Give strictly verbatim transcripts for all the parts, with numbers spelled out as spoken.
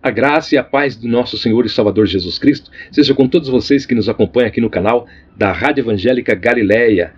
A graça e a paz do nosso Senhor e Salvador Jesus Cristo seja com todos vocês que nos acompanham aqui no canal da Rádio Evangélica Galileia.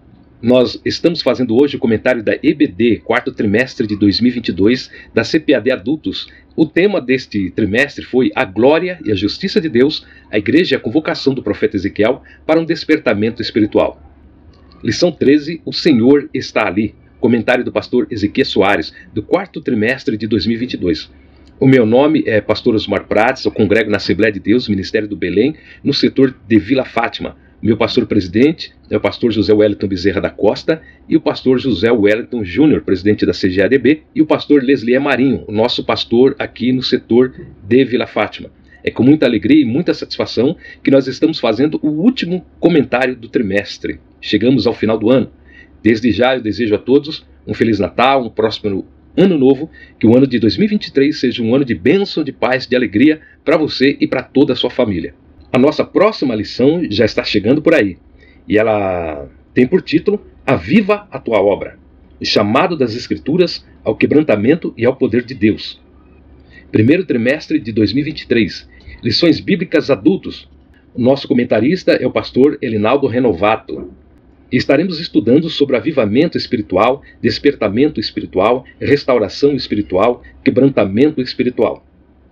Nós estamos fazendo hoje o comentário da E B D, quarto trimestre de dois mil e vinte e dois, da C P A D Adultos. O tema deste trimestre foi a glória e a justiça de Deus, a igreja e a convocação do profeta Ezequiel para um despertamento espiritual. Lição treze, o Senhor está ali. Comentário do pastor Ezequiel Soares, do quarto trimestre de dois mil e vinte e dois. O meu nome é pastor Osmar Prates, eu congrego na Assembleia de Deus, Ministério do Belém, no setor de Vila Fátima. Meu pastor presidente é o pastor José Wellington Bezerra da Costa e o pastor José Wellington Júnior, presidente da C G A D B, e o pastor Leslie Marinho, o nosso pastor aqui no setor de Vila Fátima. É com muita alegria e muita satisfação que nós estamos fazendo o último comentário do trimestre. Chegamos ao final do ano. Desde já eu desejo a todos um Feliz Natal, um próspero Ano Novo, que o ano de dois mil e vinte e três seja um ano de bênção, de paz, de alegria para você e para toda a sua família. A nossa próxima lição já está chegando por aí, e ela tem por título Aviva a Tua Obra, o chamado das Escrituras ao quebrantamento e ao poder de Deus. Primeiro trimestre de dois mil e vinte e três, lições bíblicas adultos. O nosso comentarista é o pastor Elinaldo Renovato. E estaremos estudando sobre avivamento espiritual, despertamento espiritual, restauração espiritual, quebrantamento espiritual.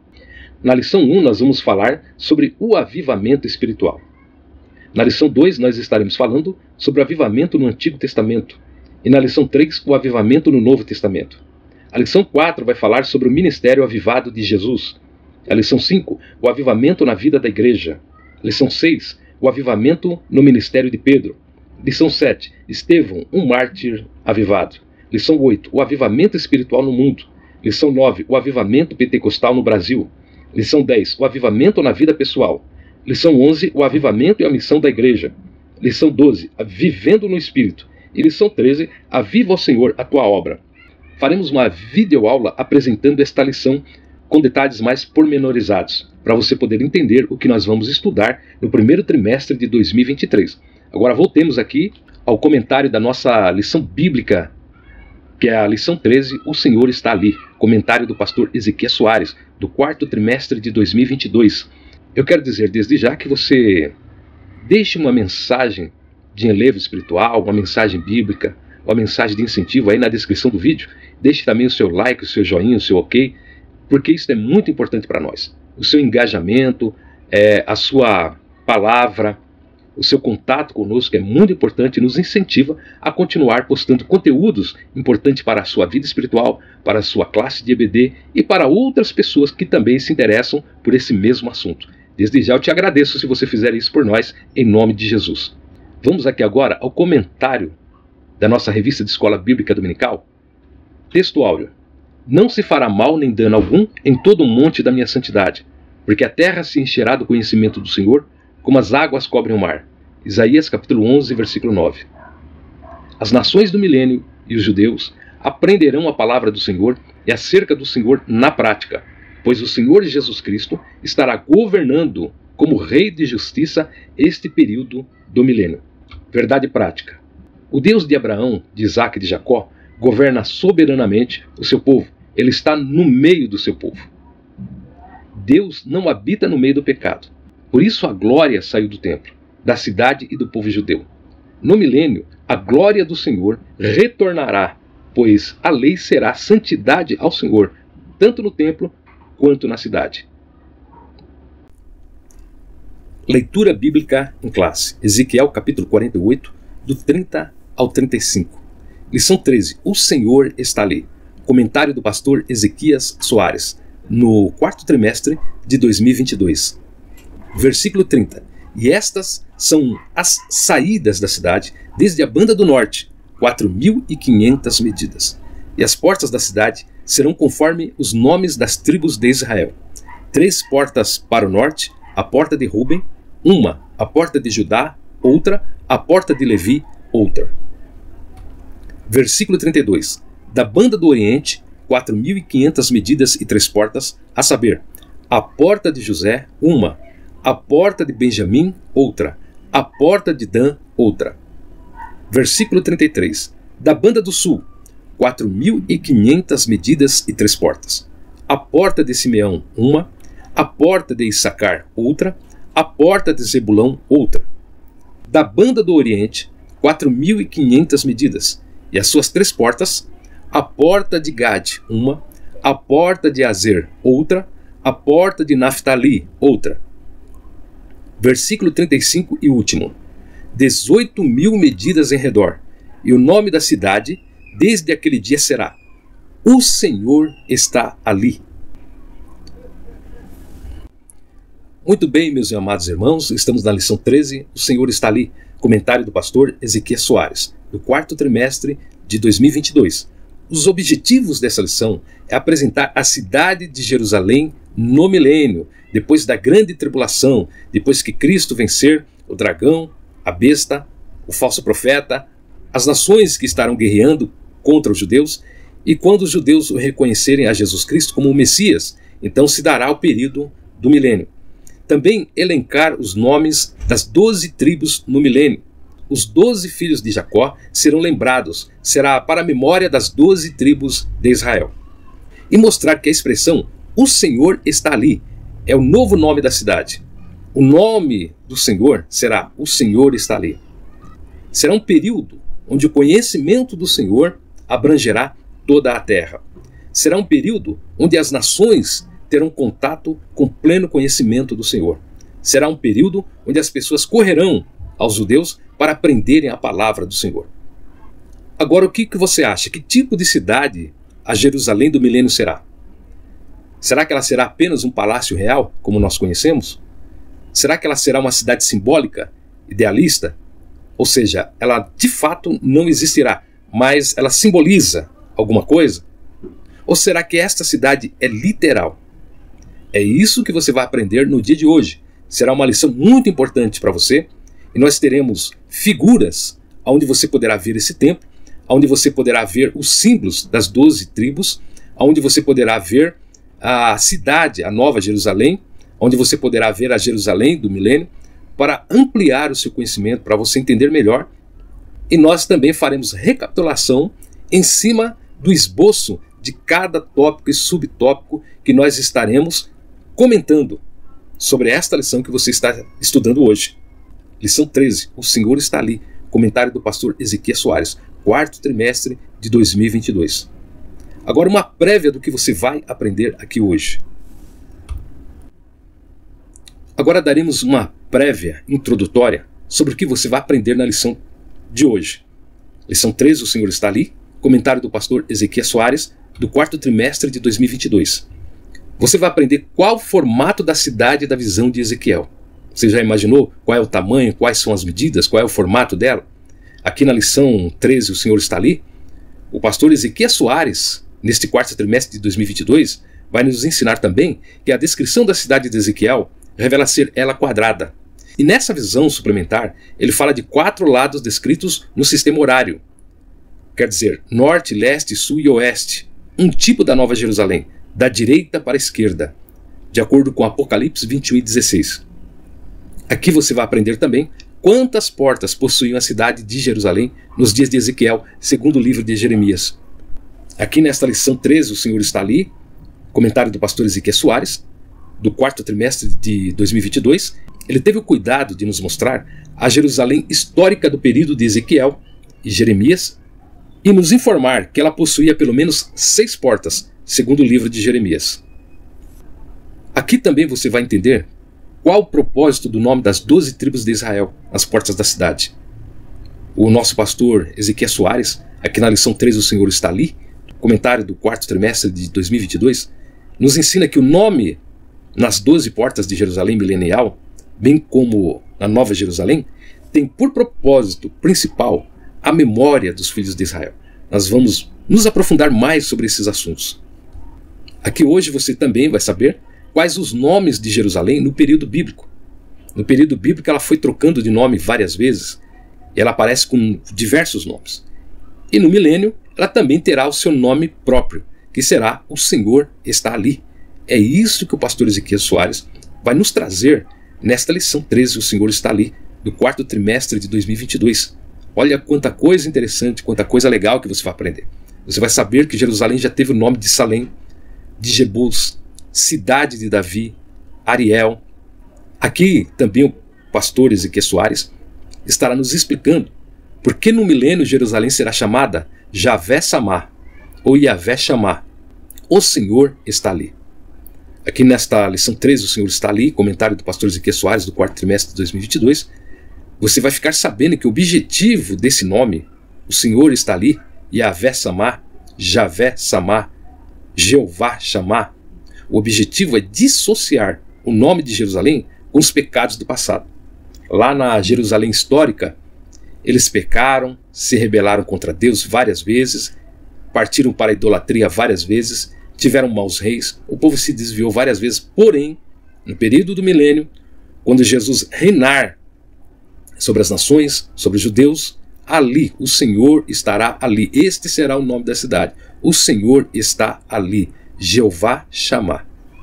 Na lição um nós vamos falar sobre o avivamento espiritual. Na lição dois nós estaremos falando sobre o avivamento no Antigo Testamento. E na lição três, o avivamento no Novo Testamento. A lição quatro vai falar sobre o ministério avivado de Jesus. A lição cinco, o avivamento na vida da igreja. Lição seis, o avivamento no ministério de Pedro. Lição sete, Estevão, um mártir avivado. Lição oito, o avivamento espiritual no mundo. Lição nove, o avivamento pentecostal no Brasil. Lição dez, o avivamento na vida pessoal. Lição onze, o avivamento e a missão da igreja. Lição doze, vivendo no Espírito. E lição treze, aviva, ó Senhor, a tua obra. Faremos uma videoaula apresentando esta lição com detalhes mais pormenorizados, para você poder entender o que nós vamos estudar no primeiro trimestre de dois mil e vinte e três. Agora voltemos aqui ao comentário da nossa lição bíblica, que é a lição treze, o Senhor está ali. Comentário do pastor Ezequiel Soares, do quarto trimestre de dois mil e vinte e dois. Eu quero dizer desde já que você deixe uma mensagem de enlevo espiritual, uma mensagem bíblica, uma mensagem de incentivo aí na descrição do vídeo. Deixe também o seu like, o seu joinha, o seu ok, porque isso é muito importante para nós. O seu engajamento, é, a sua palavra, o seu contato conosco é muito importante e nos incentiva a continuar postando conteúdos importantes para a sua vida espiritual, para a sua classe de E B D e para outras pessoas que também se interessam por esse mesmo assunto. Desde já eu te agradeço se você fizer isso por nós, em nome de Jesus. Vamos aqui agora ao comentário da nossa revista de Escola Bíblica Dominical. Texto áureo. Não se fará mal nem dano algum em todo o monte da minha santidade, porque a terra se encherá do conhecimento do Senhor, como as águas cobrem o mar. Isaías capítulo onze, versículo nove. As nações do milênio e os judeus aprenderão a palavra do Senhor e acerca do Senhor na prática, pois o Senhor Jesus Cristo estará governando como Rei de Justiça este período do milênio. Verdade prática. O Deus de Abraão, de Isaac e de Jacó governa soberanamente o seu povo. Ele está no meio do seu povo. Deus não habita no meio do pecado. Por isso a glória saiu do templo, da cidade e do povo judeu. No milênio, a glória do Senhor retornará, pois a lei será santidade ao Senhor, tanto no templo quanto na cidade. Leitura bíblica em classe. Ezequiel capítulo quarenta e oito, do trinta ao trinta e cinco. Lição treze. O Senhor está ali. Comentário do pastor Ezequiel Soares, no quarto trimestre de dois mil e vinte e dois. Versículo trinta. E estas são as saídas da cidade, desde a banda do norte, quatro mil e quinhentas medidas. E as portas da cidade serão conforme os nomes das tribos de Israel. Três portas para o norte, a porta de Ruben, uma, a porta de Judá, outra, a porta de Levi, outra. Versículo trinta e dois. Da banda do oriente, quatro mil e quinhentas medidas e três portas, a saber, a porta de José, uma, a porta de Benjamim, outra, a porta de Dan, outra. Versículo trinta e três. Da banda do sul, quatro mil e quinhentas medidas e três portas. a porta de Simeão, uma, a porta de Issacar, outra, a porta de Zebulão, outra. Da banda do Oriente, quatro mil e quinhentas medidas, e as suas três portas, a porta de Gade, uma, a porta de Azer, outra, a porta de Naftali, outra. Versículo trinta e cinco e último. dezoito mil medidas em redor, e o nome da cidade, desde aquele dia será: O Senhor está ali. Muito bem, meus amados irmãos, estamos na lição treze, O Senhor está ali, comentário do pastor Ezequias Soares, do quarto trimestre de dois mil e vinte e dois. Os objetivos dessa lição é apresentar a cidade de Jerusalém no milênio, depois da grande tribulação, depois que Cristo vencer o dragão, a besta, o falso profeta, as nações que estarão guerreando contra os judeus, e quando os judeus reconhecerem a Jesus Cristo como o Messias, então se dará o período do milênio. Também elencar os nomes das doze tribos no milênio. Os doze filhos de Jacó serão lembrados, será para a memória das doze tribos de Israel. E mostrar que a expressão "O Senhor está ali" é o novo nome da cidade. O nome do Senhor será "O Senhor está ali". Será um período onde o conhecimento do Senhor abrangerá toda a terra. Será um período onde as nações terão contato com pleno conhecimento do Senhor. Será um período onde as pessoas correrão aos judeus para aprenderem a palavra do Senhor. Agora, o que, que você acha? Que tipo de cidade a Jerusalém do milênio será? Será que ela será apenas um palácio real, como nós conhecemos? Será que ela será uma cidade simbólica, idealista? Ou seja, ela de fato não existirá, mas ela simboliza alguma coisa? Ou será que esta cidade é literal? É isso que você vai aprender no dia de hoje. Será uma lição muito importante para você, e nós teremos figuras onde você poderá ver esse templo, onde você poderá ver os símbolos das doze tribos, onde você poderá ver a cidade, a Nova Jerusalém, onde você poderá ver a Jerusalém do milênio, para ampliar o seu conhecimento, para você entender melhor. E nós também faremos recapitulação em cima do esboço de cada tópico e subtópico que nós estaremos comentando sobre esta lição que você está estudando hoje. Lição treze, O Senhor está ali, comentário do pastor Ezequias Soares, quarto trimestre de dois mil e vinte e dois. Agora uma prévia do que você vai aprender aqui hoje. Agora daremos uma prévia introdutória sobre o que você vai aprender na lição de hoje. Lição treze, O Senhor está ali, comentário do pastor Ezequias Soares, do quarto trimestre de dois mil e vinte e dois. Você vai aprender qual o formato da cidade da visão de Ezequiel. Você já imaginou qual é o tamanho, quais são as medidas, qual é o formato dela? Aqui na lição treze, O Senhor está ali, o pastor Ezequias Soares, neste quarto trimestre de dois mil e vinte e dois, vai nos ensinar também que a descrição da cidade de Ezequiel revela ser ela quadrada. E nessa visão suplementar, ele fala de quatro lados descritos no sistema horário. Quer dizer, norte, leste, sul e oeste. Um tipo da Nova Jerusalém, da direita para a esquerda, de acordo com Apocalipse vinte e um e dezesseis. Aqui você vai aprender também quantas portas possuía a cidade de Jerusalém nos dias de Ezequiel, segundo o livro de Jeremias. Aqui nesta lição treze, O Senhor está ali, comentário do pastor Ezequias Soares, do quarto trimestre de dois mil e vinte e dois, ele teve o cuidado de nos mostrar a Jerusalém histórica do período de Ezequiel e Jeremias e nos informar que ela possuía pelo menos seis portas, segundo o livro de Jeremias. Aqui também você vai entender qual o propósito do nome das doze tribos de Israel nas portas da cidade. O nosso pastor Ezequias Soares, aqui na lição treze, O Senhor está ali, comentário do quarto trimestre de dois mil e vinte e dois, nos ensina que o nome nas doze portas de Jerusalém milenial, bem como na Nova Jerusalém, tem por propósito principal a memória dos filhos de Israel. Nós vamos nos aprofundar mais sobre esses assuntos. Aqui hoje você também vai saber quais os nomes de Jerusalém no período bíblico. No período bíblico ela foi trocando de nome várias vezes, e ela aparece com diversos nomes. E no milênio ela também terá o seu nome próprio, que será O Senhor está ali. É isso que o pastor Ezequias Soares vai nos trazer nesta lição treze, O Senhor está ali, do quarto trimestre de dois mil e vinte e dois. Olha quanta coisa interessante, quanta coisa legal que você vai aprender. Você vai saber que Jerusalém já teve o nome de Salém, de Jebus, cidade de Davi, Ariel. Aqui também o pastor Ezequiel Soares estará nos explicando por que no milênio Jerusalém será chamada Javé Samá, ou Yavé Chamá. O Senhor está ali. Aqui nesta lição treze, o Senhor está ali, comentário do pastor Ezequiel Soares do quarto trimestre de dois mil e vinte e dois, você vai ficar sabendo que o objetivo desse nome, o Senhor está ali, Yavé Samá, Javé Samá, Jeová Chamá, o objetivo é dissociar o nome de Jerusalém com os pecados do passado. Lá na Jerusalém histórica, eles pecaram, se rebelaram contra Deus várias vezes, partiram para a idolatria várias vezes, tiveram maus reis, o povo se desviou várias vezes, porém, no período do milênio, quando Jesus reinar sobre as nações, sobre os judeus, ali, o Senhor estará ali. Este será o nome da cidade. O Senhor está ali. Jeová Chamá.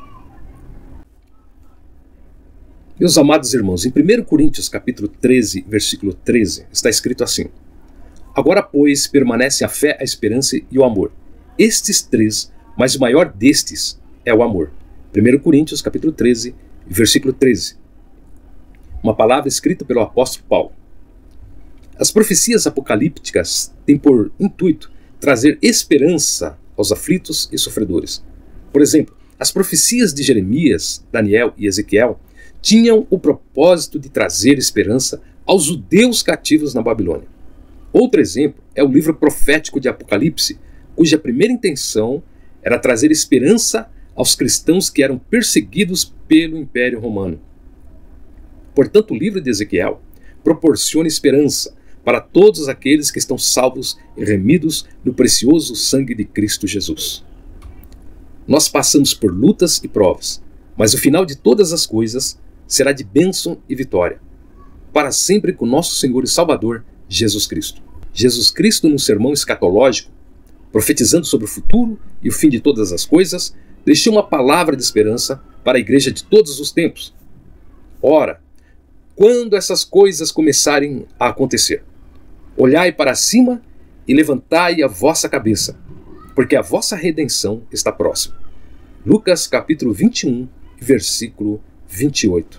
Meus amados irmãos, em primeiro Coríntios capítulo treze, versículo treze, está escrito assim: agora, pois, permanecem a fé, a esperança e o amor. Estes três, mas o maior destes é o amor. primeiro Coríntios capítulo treze, versículo treze. Uma palavra escrita pelo apóstolo Paulo. As profecias apocalípticas têm por intuito trazer esperança aos aflitos e sofredores. Por exemplo, as profecias de Jeremias, Daniel e Ezequiel tinham o propósito de trazer esperança aos judeus cativos na Babilônia. Outro exemplo é o livro profético de Apocalipse, cuja primeira intenção era trazer esperança aos cristãos que eram perseguidos pelo Império Romano. Portanto, o livro de Ezequiel proporciona esperança para todos aqueles que estão salvos e remidos no precioso sangue de Cristo Jesus. Nós passamos por lutas e provas, mas o final de todas as coisas será de bênção e vitória, para sempre com nosso Senhor e Salvador, Jesus Cristo. Jesus Cristo, num sermão escatológico, profetizando sobre o futuro e o fim de todas as coisas, deixou uma palavra de esperança para a igreja de todos os tempos. Ora, quando essas coisas começarem a acontecer, olhai para cima e levantai a vossa cabeça, porque a vossa redenção está próxima. Lucas capítulo vinte e um, versículo vinte e oito.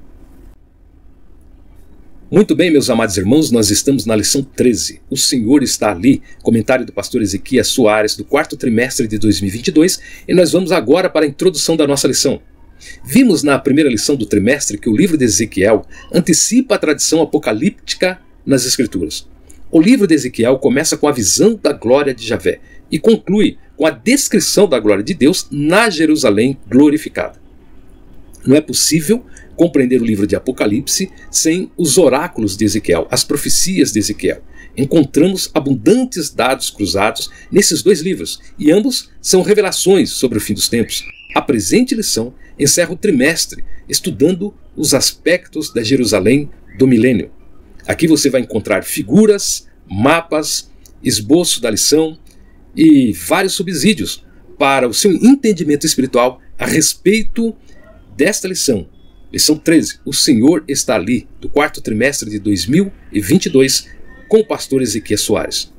Muito bem, meus amados irmãos, nós estamos na lição treze. O Senhor está ali, comentário do pastor Ezequiel Soares do quarto trimestre de dois mil e vinte e dois, e nós vamos agora para a introdução da nossa lição. Vimos na primeira lição do trimestre que o livro de Ezequiel antecipa a tradição apocalíptica nas Escrituras. O livro de Ezequiel começa com a visão da glória de Javé e conclui com a descrição da glória de Deus na Jerusalém glorificada. Não é possível compreender o livro de Apocalipse sem os oráculos de Ezequiel, as profecias de Ezequiel. Encontramos abundantes dados cruzados nesses dois livros, e ambos são revelações sobre o fim dos tempos. A presente lição encerra o trimestre estudando os aspectos da Jerusalém do milênio. Aqui você vai encontrar figuras, mapas, esboço da lição e vários subsídios para o seu entendimento espiritual a respeito desta lição. Lição treze, o Senhor está ali, do quarto trimestre de dois mil e vinte e dois, com o pastor Ezequiel Soares.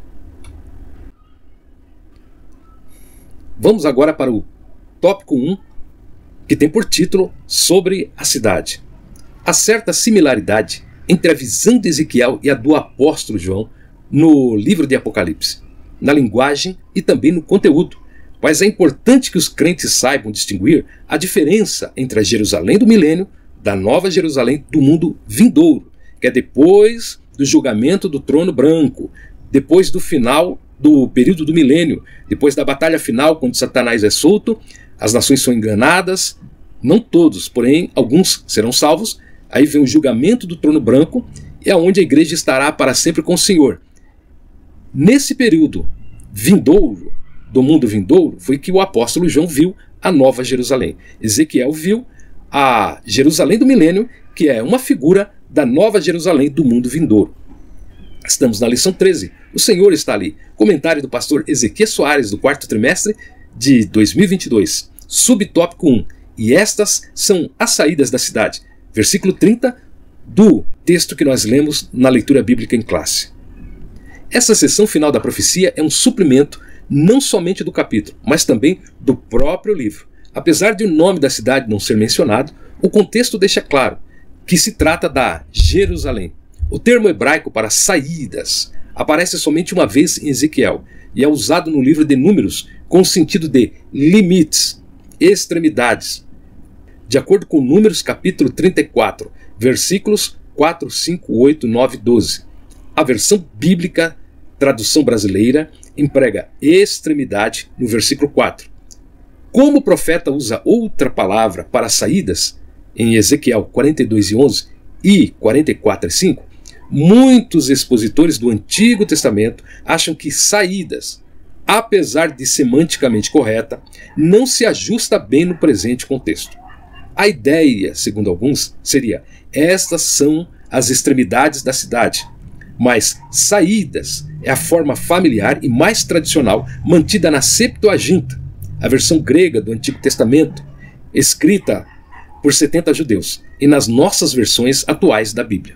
Vamos agora para o tópico um, que tem por título Sobre a Cidade. Há certa similaridade entre a visão de Ezequiel e a do apóstolo João no livro de Apocalipse, na linguagem e também no conteúdo. Mas é importante que os crentes saibam distinguir a diferença entre a Jerusalém do milênio, da nova Jerusalém do mundo vindouro, que é depois do julgamento do trono branco, depois do final do período do milênio, depois da batalha final, quando Satanás é solto, as nações são enganadas, não todos, porém alguns serão salvos. Aí vem o julgamento do trono branco, e é onde a igreja estará para sempre com o Senhor. Nesse período vindouro, do mundo vindouro, foi que o apóstolo João viu a nova Jerusalém. Ezequiel viu a Jerusalém do milênio, que é uma figura da nova Jerusalém do mundo vindouro. Estamos na lição treze. O Senhor está ali. Comentário do pastor Ezequiel Soares do quarto trimestre de dois mil e vinte e dois. Subtópico um. E estas são as saídas da cidade. Versículo trinta do texto que nós lemos na leitura bíblica em classe. Essa seção final da profecia é um suplemento não somente do capítulo, mas também do próprio livro. Apesar de o nome da cidade não ser mencionado, o contexto deixa claro que se trata da Jerusalém. O termo hebraico para saídas aparece somente uma vez em Ezequiel e é usado no livro de Números com o sentido de limites, extremidades. De acordo com Números capítulo trinta e quatro, versículos quatro, cinco, oito, nove, doze. A versão bíblica, tradução brasileira, emprega extremidade no versículo quatro. Como o profeta usa outra palavra para saídas, em Ezequiel quarenta e dois e onze e quarenta e quatro e cinco, muitos expositores do Antigo Testamento acham que saídas, apesar de semanticamente correta, não se ajusta bem no presente contexto. A ideia, segundo alguns, seria: estas são as extremidades da cidade, mas saídas é a forma familiar e mais tradicional mantida na Septuaginta, a versão grega do Antigo Testamento, escrita por setenta judeus, e nas nossas versões atuais da Bíblia.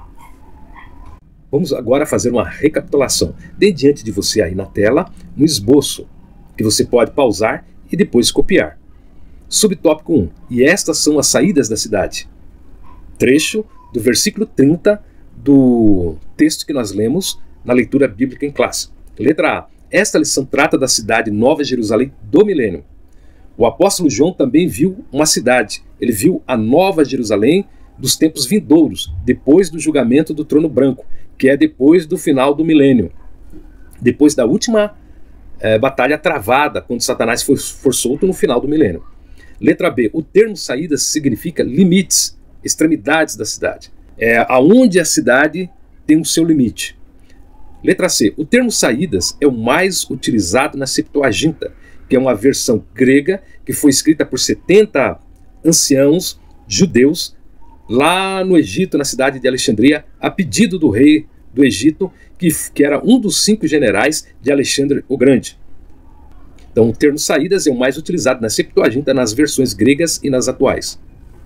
Vamos agora fazer uma recapitulação. Tem diante de você aí na tela um esboço que você pode pausar e depois copiar. Subtópico um. E estas são as saídas da cidade. Trecho do versículo trinta do texto que nós lemos na leitura bíblica em classe. Letra A. Esta lição trata da cidade Nova Jerusalém do milênio. O apóstolo João também viu uma cidade. Ele viu a Nova Jerusalém dos tempos vindouros, depois do julgamento do trono branco, que é depois do final do milênio, depois da última é, batalha travada, quando Satanás for, for solto no final do milênio. Letra B. O termo saídas significa limites, extremidades da cidade. É aonde a cidade tem o seu limite. Letra C. O termo saídas é o mais utilizado na Septuaginta, que é uma versão grega que foi escrita por setenta anciãos judeus lá no Egito, na cidade de Alexandria, a pedido do rei do Egito, que, que era um dos cinco generais de Alexandre o Grande. Então o termo saídas é o mais utilizado na Septuaginta, nas versões gregas e nas atuais.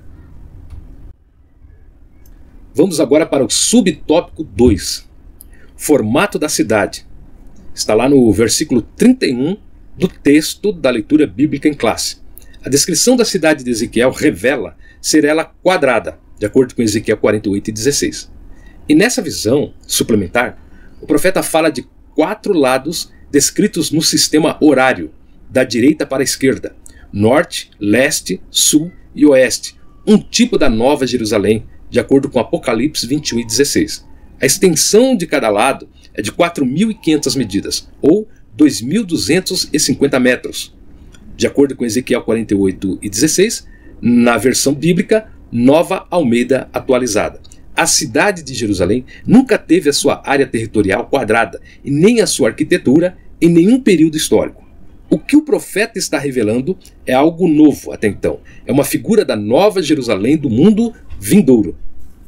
Vamos agora para o subtópico dois. Formato da cidade. Está lá no versículo trinta e um do texto da leitura bíblica em classe. A descrição da cidade de Ezequiel revela ser ela quadrada, de acordo com Ezequiel quarenta e oito e dezesseis. E nessa visão suplementar, o profeta fala de quatro lados descritos no sistema horário, da direita para a esquerda, norte, leste, sul e oeste, um tipo da Nova Jerusalém, de acordo com Apocalipse vinte e um e dezesseis. A extensão de cada lado é de quatro mil e quinhentas medidas, ou dois mil duzentos e cinquenta metros. De acordo com Ezequiel quarenta e oito e dezesseis, na versão bíblica Nova Almeida Atualizada. A cidade de Jerusalém nunca teve a sua área territorial quadrada e nem a sua arquitetura em nenhum período histórico. O que o profeta está revelando é algo novo até então. É uma figura da Nova Jerusalém do mundo vindouro.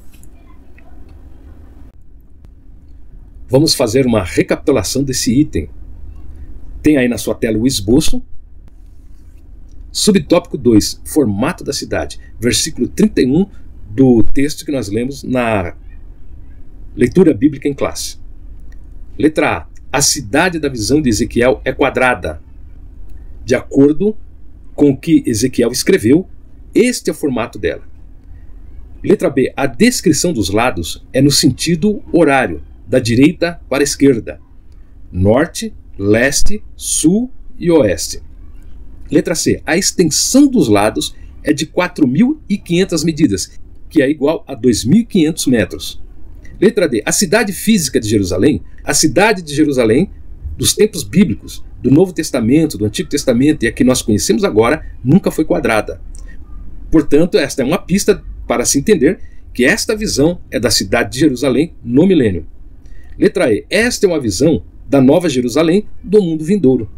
Vamos fazer uma recapitulação desse item. Tem aí na sua tela o esboço. Subtópico dois, formato da cidade, versículo trinta e um do texto que nós lemos na leitura bíblica em classe. Letra A. A cidade da visão de Ezequiel é quadrada. De acordo com o que Ezequiel escreveu, este é o formato dela. Letra B. A descrição dos lados é no sentido horário, da direita para a esquerda, norte, leste, sul e oeste. Letra C. A extensão dos lados é de quatro mil e quinhentas medidas, que é igual a dois mil e quinhentos metros. Letra D. A cidade física de Jerusalém, a cidade de Jerusalém dos tempos bíblicos, do Novo Testamento, do Antigo Testamento e a que nós conhecemos agora, nunca foi quadrada. Portanto, esta é uma pista para se entender que esta visão é da cidade de Jerusalém no milênio. Letra E. Esta é uma visão da Nova Jerusalém do mundo vindouro.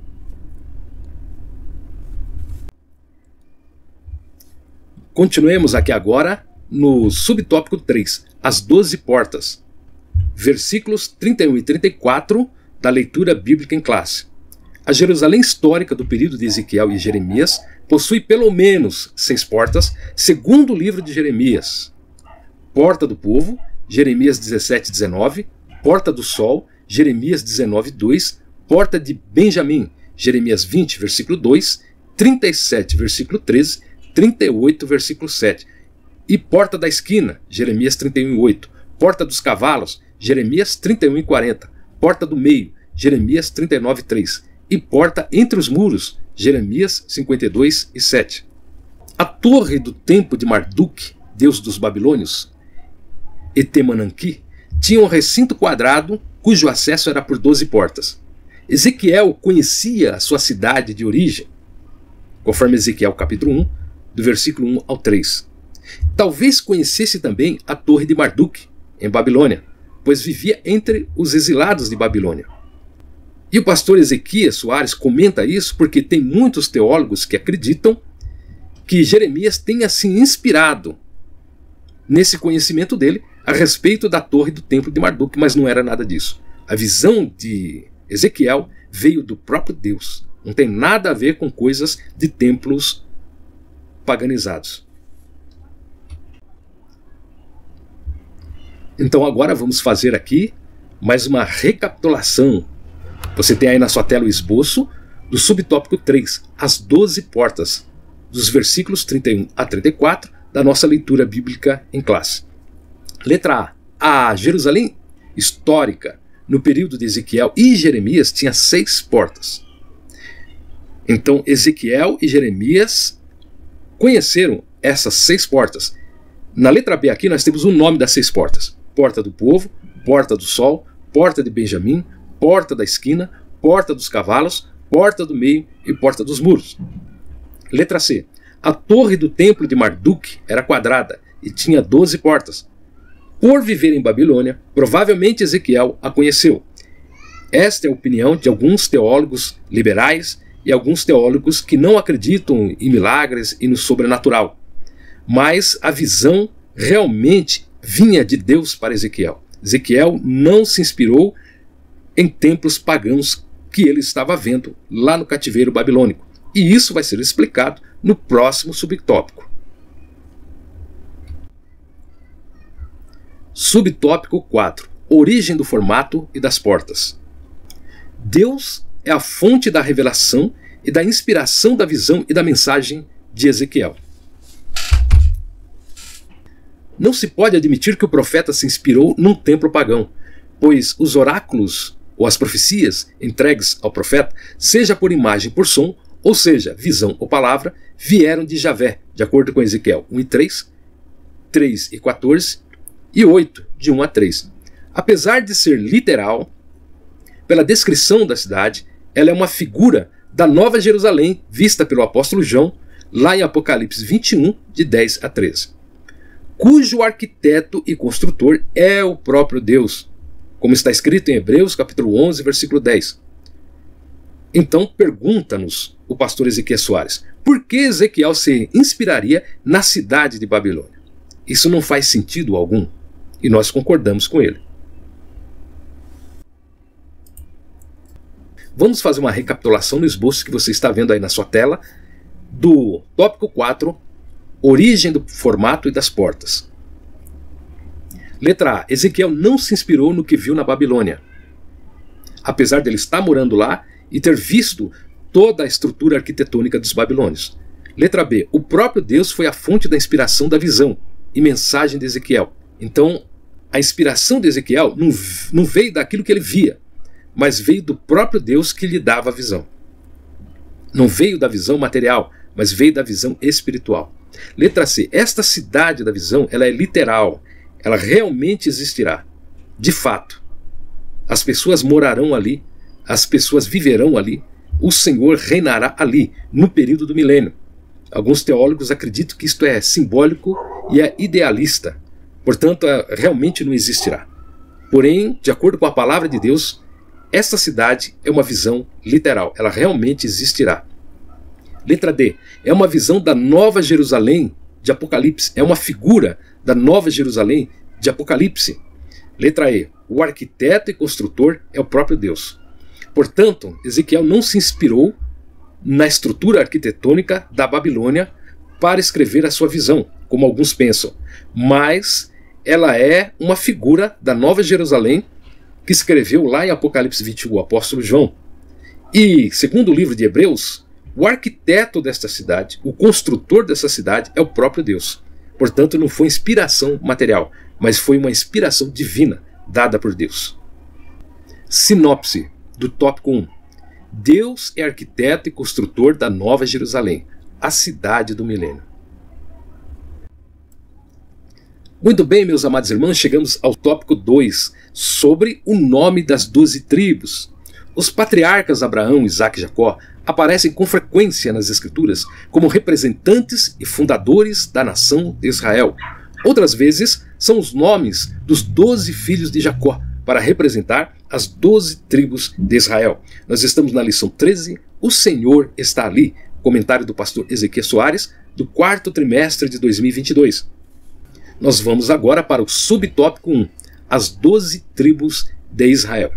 Continuemos aqui agora no subtópico três, as doze portas. Versículos trinta e um e trinta e quatro da leitura bíblica em classe. A Jerusalém histórica do período de Ezequiel e Jeremias possui pelo menos seis portas, segundo o livro de Jeremias. Porta do povo, Jeremias dezessete, dezenove. Porta do sol, Jeremias dezenove, dois. Porta de Benjamim, Jeremias vinte, versículo dois, trinta e sete, versículo treze, trinta e oito, versículo sete. E porta da esquina, Jeremias trinta e um, oito. Porta dos cavalos, Jeremias trinta e um, quarenta. Porta do meio, Jeremias trinta e nove, três. E porta entre os muros, Jeremias cinquenta e dois, sete. A torre do templo de Marduk, deus dos babilônios, Etemananqui, tinha um recinto quadrado cujo acesso era por doze portas. Ezequiel conhecia a sua cidade de origem, conforme Ezequiel capítulo um, do versículo um ao três. Talvez conhecesse também a torre de Marduk, em Babilônia, pois vivia entre os exilados de Babilônia. E o pastor Ezequias Soares comenta isso porque tem muitos teólogos que acreditam que Jeremias tenha se inspirado nesse conhecimento dele a respeito da torre do templo de Marduk, mas não era nada disso. A visão de Ezequiel veio do próprio Deus. Não tem nada a ver com coisas de templos paganizados. Então agora vamos fazer aqui mais uma recapitulação. Você tem aí na sua tela o esboço do subtópico três, as doze portas, dos versículos trinta e um a trinta e quatro da nossa leitura bíblica em classe. Letra A. A Jerusalém histórica, no período de Ezequiel e Jeremias, tinha seis portas. Então Ezequiel e Jeremias conheceram essas seis portas. Na letra B aqui nós temos o nome das seis portas. Porta do povo, porta do sol, porta de Benjamim, porta da esquina, porta dos cavalos, porta do meio e porta dos muros. Letra C. A torre do templo de Marduk era quadrada e tinha doze portas. Por viver em Babilônia, provavelmente Ezequiel a conheceu. Esta é a opinião de alguns teólogos liberais e alguns teólogos que não acreditam em milagres e no sobrenatural. Mas a visão realmente vinha de Deus para Ezequiel. Ezequiel não se inspirou em templos pagãos que ele estava vendo lá no cativeiro babilônico. E isso vai ser explicado no próximo subtópico. Subtópico quatro. Origem do formato e das portas. Deus é a fonte da revelação e da inspiração da visão e da mensagem de Ezequiel. Não se pode admitir que o profeta se inspirou num templo pagão, pois os oráculos ou as profecias entregues ao profeta, seja por imagem por som, ou seja, visão ou palavra, vieram de Javé, de acordo com Ezequiel um e três, três e quatorze e oito, de um a três. Apesar de ser literal, pela descrição da cidade, ela é uma figura da Nova Jerusalém, vista pelo apóstolo João, lá em Apocalipse vinte e um, de dez a treze. Cujo arquiteto e construtor é o próprio Deus, como está escrito em Hebreus capítulo onze, versículo dez. Então pergunta-nos o pastor Ezequias Soares, por que Ezequiel se inspiraria na cidade de Babilônia? Isso não faz sentido algum, e nós concordamos com ele. Vamos fazer uma recapitulação no esboço que você está vendo aí na sua tela, do tópico quatro, origem do formato e das portas. Letra A. Ezequiel não se inspirou no que viu na Babilônia, apesar de ele estar morando lá e ter visto toda a estrutura arquitetônica dos babilônios. Letra B. O próprio Deus foi a fonte da inspiração da visão e mensagem de Ezequiel. Então, a inspiração de Ezequiel não, não veio daquilo que ele via, mas veio do próprio Deus que lhe dava a visão. Não veio da visão material, mas veio da visão espiritual. Letra C. Esta cidade da visão, ela é literal. Ela realmente existirá. De fato. As pessoas morarão ali. As pessoas viverão ali. O Senhor reinará ali, no período do milênio. Alguns teólogos acreditam que isto é simbólico e é idealista. Portanto, realmente não existirá. Porém, de acordo com a palavra de Deus, esta cidade é uma visão literal. Ela realmente existirá. Letra D. É uma visão da Nova Jerusalém de Apocalipse. É uma figura da Nova Jerusalém de Apocalipse. Letra E. O arquiteto e construtor é o próprio Deus. Portanto, Ezequiel não se inspirou na estrutura arquitetônica da Babilônia para escrever a sua visão, como alguns pensam. Mas ela é uma figura da Nova Jerusalém que escreveu lá em Apocalipse vinte e um, o apóstolo João. E, segundo o livro de Hebreus, o arquiteto desta cidade, o construtor dessa cidade é o próprio Deus. Portanto, não foi inspiração material, mas foi uma inspiração divina dada por Deus. Sinopse do tópico um. Deus é arquiteto e construtor da Nova Jerusalém, a cidade do milênio. Muito bem, meus amados irmãos, chegamos ao tópico dois, sobre o nome das doze tribos. Os patriarcas Abraão, Isaque e Jacó aparecem com frequência nas Escrituras como representantes e fundadores da nação de Israel. Outras vezes são os nomes dos doze filhos de Jacó para representar as doze tribos de Israel. Nós estamos na lição treze, O Senhor está ali, comentário do pastor Ezequiel Soares, do quarto trimestre de dois mil e vinte e dois. Nós vamos agora para o subtópico um, as doze tribos de Israel.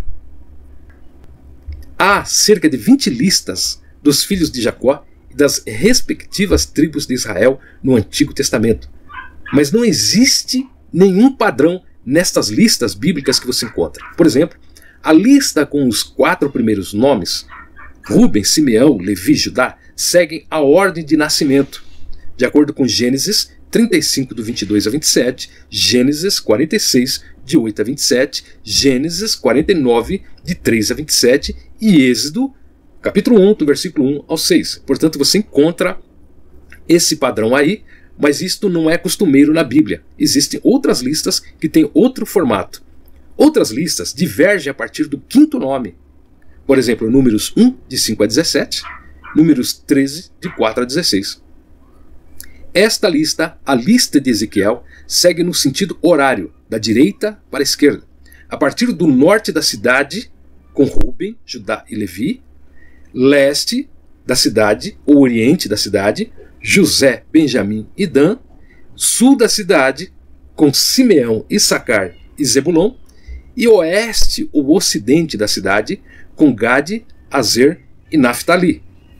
Há cerca de vinte listas dos filhos de Jacó e das respectivas tribos de Israel no Antigo Testamento. Mas não existe nenhum padrão nestas listas bíblicas que você encontra. Por exemplo, a lista com os quatro primeiros nomes, Rúben, Simeão, Levi e Judá, seguem a ordem de nascimento, de acordo com Gênesis trinta e cinco, do vinte e dois a vinte e sete, Gênesis quarenta e seis, de oito a vinte e sete, Gênesis quarenta e nove, de três a vinte e sete e Êxodo, capítulo um, do versículo um ao seis. Portanto, você encontra esse padrão aí, mas isto não é costumeiro na Bíblia. Existem outras listas que têm outro formato. Outras listas divergem a partir do quinto nome. Por exemplo, Números um, de cinco a dezessete, Números treze, de quatro a dezesseis. Esta lista, a lista de Ezequiel, segue no sentido horário, da direita para a esquerda. A partir do norte da cidade, com Rúben, Judá e Levi, leste da cidade, ou oriente da cidade, José, Benjamim e Dan, sul da cidade, com Simeão, Issacar e Zebulon, e oeste ou ocidente da cidade, com Gade, Azer e Naftali.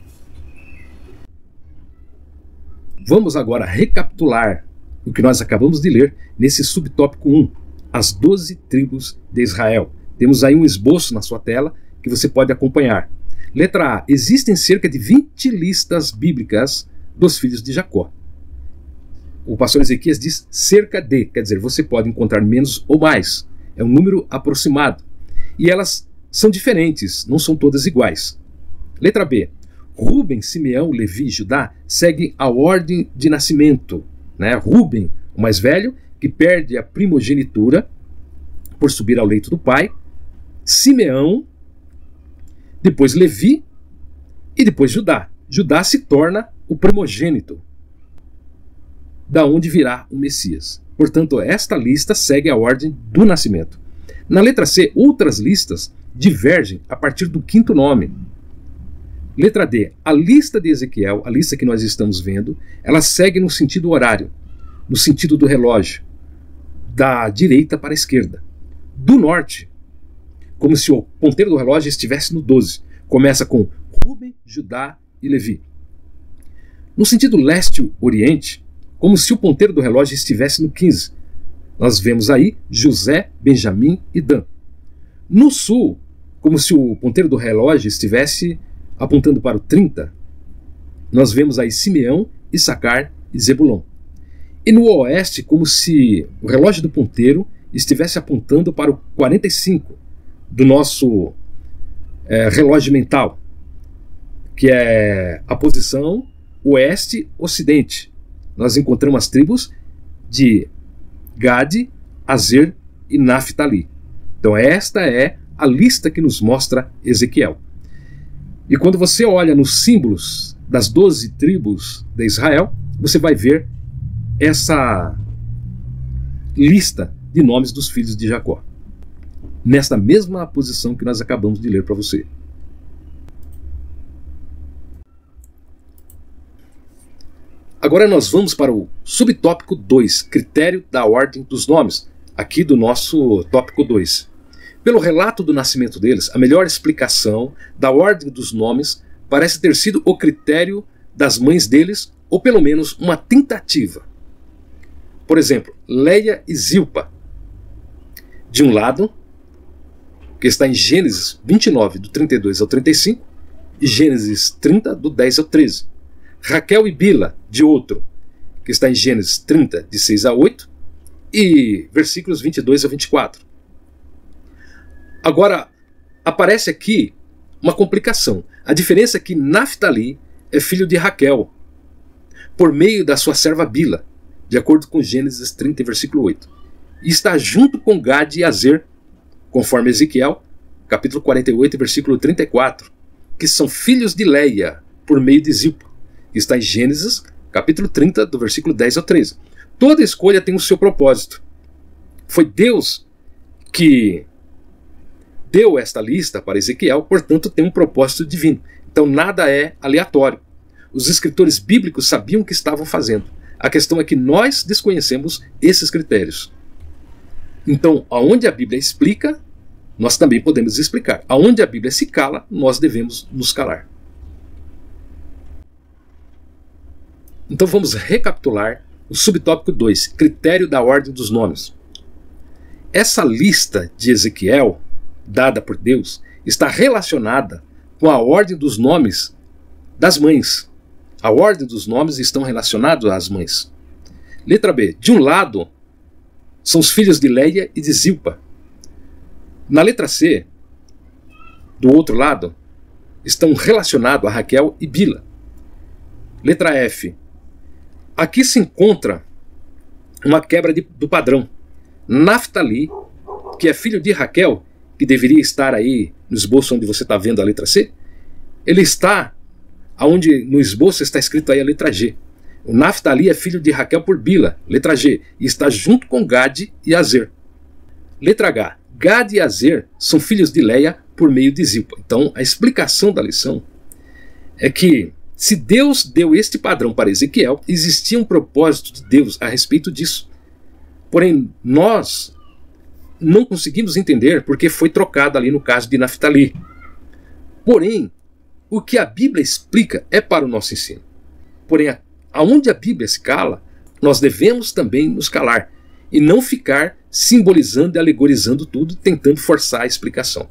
Vamos agora recapitular o que nós acabamos de ler nesse subtópico um, as doze tribos de Israel. Temos aí um esboço na sua tela que você pode acompanhar. Letra A. Existem cerca de vinte listas bíblicas dos filhos de Jacó. O pastor Ezequias diz cerca de, quer dizer, você pode encontrar menos ou mais. É um número aproximado. E elas são diferentes, não são todas iguais. Letra B. Rúben, Simeão, Levi e Judá seguem a ordem de nascimento. Né? Rúben, o mais velho, que perde a primogenitura por subir ao leito do pai. Simeão, depois Levi e depois Judá. Judá se torna o primogênito, da onde virá o Messias. Portanto, esta lista segue a ordem do nascimento. Na letra C, outras listas divergem a partir do quinto nome. Letra D, a lista de Ezequiel, a lista que nós estamos vendo, ela segue no sentido horário, no sentido do relógio, da direita para a esquerda. Do norte, como se o ponteiro do relógio estivesse no doze. Começa com Rúben, Judá e Levi. No sentido leste-oriente, como se o ponteiro do relógio estivesse no quinze. Nós vemos aí José, Benjamim e Dan. No sul, como se o ponteiro do relógio estivesse apontando para o trinta, nós vemos aí Simeão, Issacar e Zebulon. E no oeste, como se o relógio do ponteiro estivesse apontando para o quarenta e cinco do nosso é, relógio mental, que é a posição oeste-ocidente. Nós encontramos as tribos de Gade, Azer e Naftali. Então esta é a lista que nos mostra Ezequiel. E quando você olha nos símbolos das doze tribos de Israel, você vai ver essa lista de nomes dos filhos de Jacó, nesta mesma posição que nós acabamos de ler para você. Agora nós vamos para o subtópico dois, critério da ordem dos nomes, aqui do nosso tópico dois. Pelo relato do nascimento deles, a melhor explicação da ordem dos nomes parece ter sido o critério das mães deles, ou pelo menos uma tentativa. Por exemplo, Leia e Zilpa. De um lado, que está em Gênesis vinte e nove, do trinta e dois ao trinta e cinco, e Gênesis trinta, do dez ao treze. Raquel e Bila, de outro, que está em Gênesis trinta, de seis a oito, e versículos vinte e dois a vinte e quatro. Agora, aparece aqui uma complicação. A diferença é que Naftali é filho de Raquel, por meio da sua serva Bila, de acordo com Gênesis trinta, versículo oito. E está junto com Gad e Azer, conforme Ezequiel, capítulo quarenta e oito, versículo trinta e quatro, que são filhos de Leia, por meio de Zilpa. Está em Gênesis, capítulo trinta, do versículo dez ao treze. Toda escolha tem o seu propósito. Foi Deus que deu esta lista para Ezequiel, portanto tem um propósito divino. Então nada é aleatório. Os escritores bíblicos sabiam o que estavam fazendo. A questão é que nós desconhecemos esses critérios. Então, aonde a Bíblia explica, nós também podemos explicar. Aonde a Bíblia se cala, nós devemos nos calar. Então vamos recapitular o subtópico dois, critério da ordem dos nomes. Essa lista de Ezequiel, dada por Deus, está relacionada com a ordem dos nomes das mães. A ordem dos nomes estão relacionados às mães. Letra B. De um lado, são os filhos de Leia e de Zilpa. Na letra C, do outro lado, estão relacionados a Raquel e Bila. Letra F. Aqui se encontra uma quebra de, do padrão. Naftali, que é filho de Raquel, que deveria estar aí no esboço onde você está vendo a letra C, ele está onde no esboço está escrito aí a letra G. O Naftali é filho de Raquel por Bila, letra G, e está junto com Gad e Azer. Letra H. Gad e Azer são filhos de Leia por meio de Zilpa. Então a explicação da lição é que se Deus deu este padrão para Ezequiel, existia um propósito de Deus a respeito disso. Porém, nós não conseguimos entender porque foi trocado ali no caso de Naftali. Porém, o que a Bíblia explica é para o nosso ensino. Porém, aonde a Bíblia se cala, nós devemos também nos calar e não ficar simbolizando e alegorizando tudo, tentando forçar a explicação.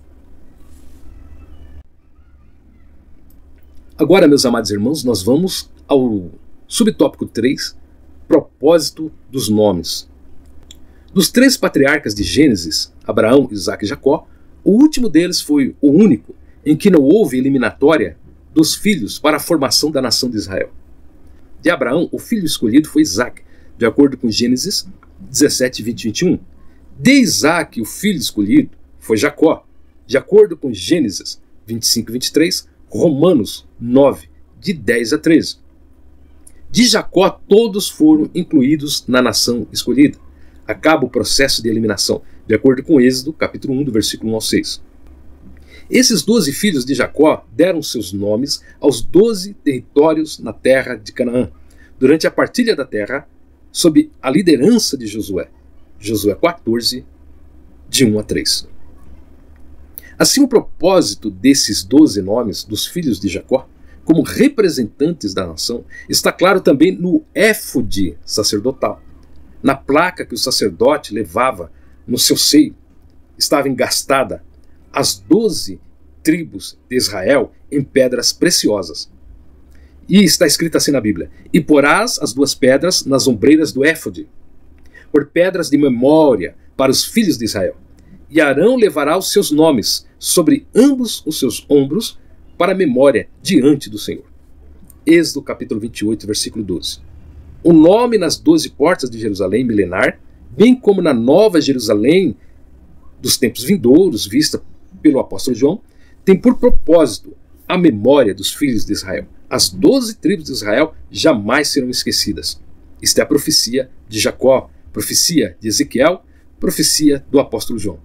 Agora, meus amados irmãos, nós vamos ao subtópico três, propósito dos nomes. Dos três patriarcas de Gênesis, Abraão, Isaque e Jacó, o último deles foi o único em que não houve eliminatória dos filhos para a formação da nação de Israel. De Abraão, o filho escolhido foi Isaque, de acordo com Gênesis dezessete, vinte e vinte e um. De Isaque, o filho escolhido foi Jacó, de acordo com Gênesis vinte e cinco, vinte e três, Romanos nove, de dez a treze. De Jacó, todos foram incluídos na nação escolhida. Acaba o processo de eliminação, de acordo com Êxodo, capítulo um, do versículo um ao seis. Esses doze filhos de Jacó deram seus nomes aos doze territórios na terra de Canaã, durante a partilha da terra, sob a liderança de Josué. Josué quatorze, de um a três. Assim, o propósito desses doze nomes dos filhos de Jacó, como representantes da nação, está claro também no éfode sacerdotal. Na placa que o sacerdote levava no seu seio, estava engastada as doze tribos de Israel em pedras preciosas. E está escrito assim na Bíblia: e porás as duas pedras nas ombreiras do éfode, por pedras de memória para os filhos de Israel. E Arão levará os seus nomes sobre ambos os seus ombros para a memória diante do Senhor. Êxodo capítulo vinte e oito, versículo doze. O nome nas doze portas de Jerusalém milenar, bem como na nova Jerusalém dos tempos vindouros, vista pelo apóstolo João, tem por propósito a memória dos filhos de Israel. As doze tribos de Israel jamais serão esquecidas. Isto é a profecia de Jacó, profecia de Ezequiel, profecia do apóstolo João.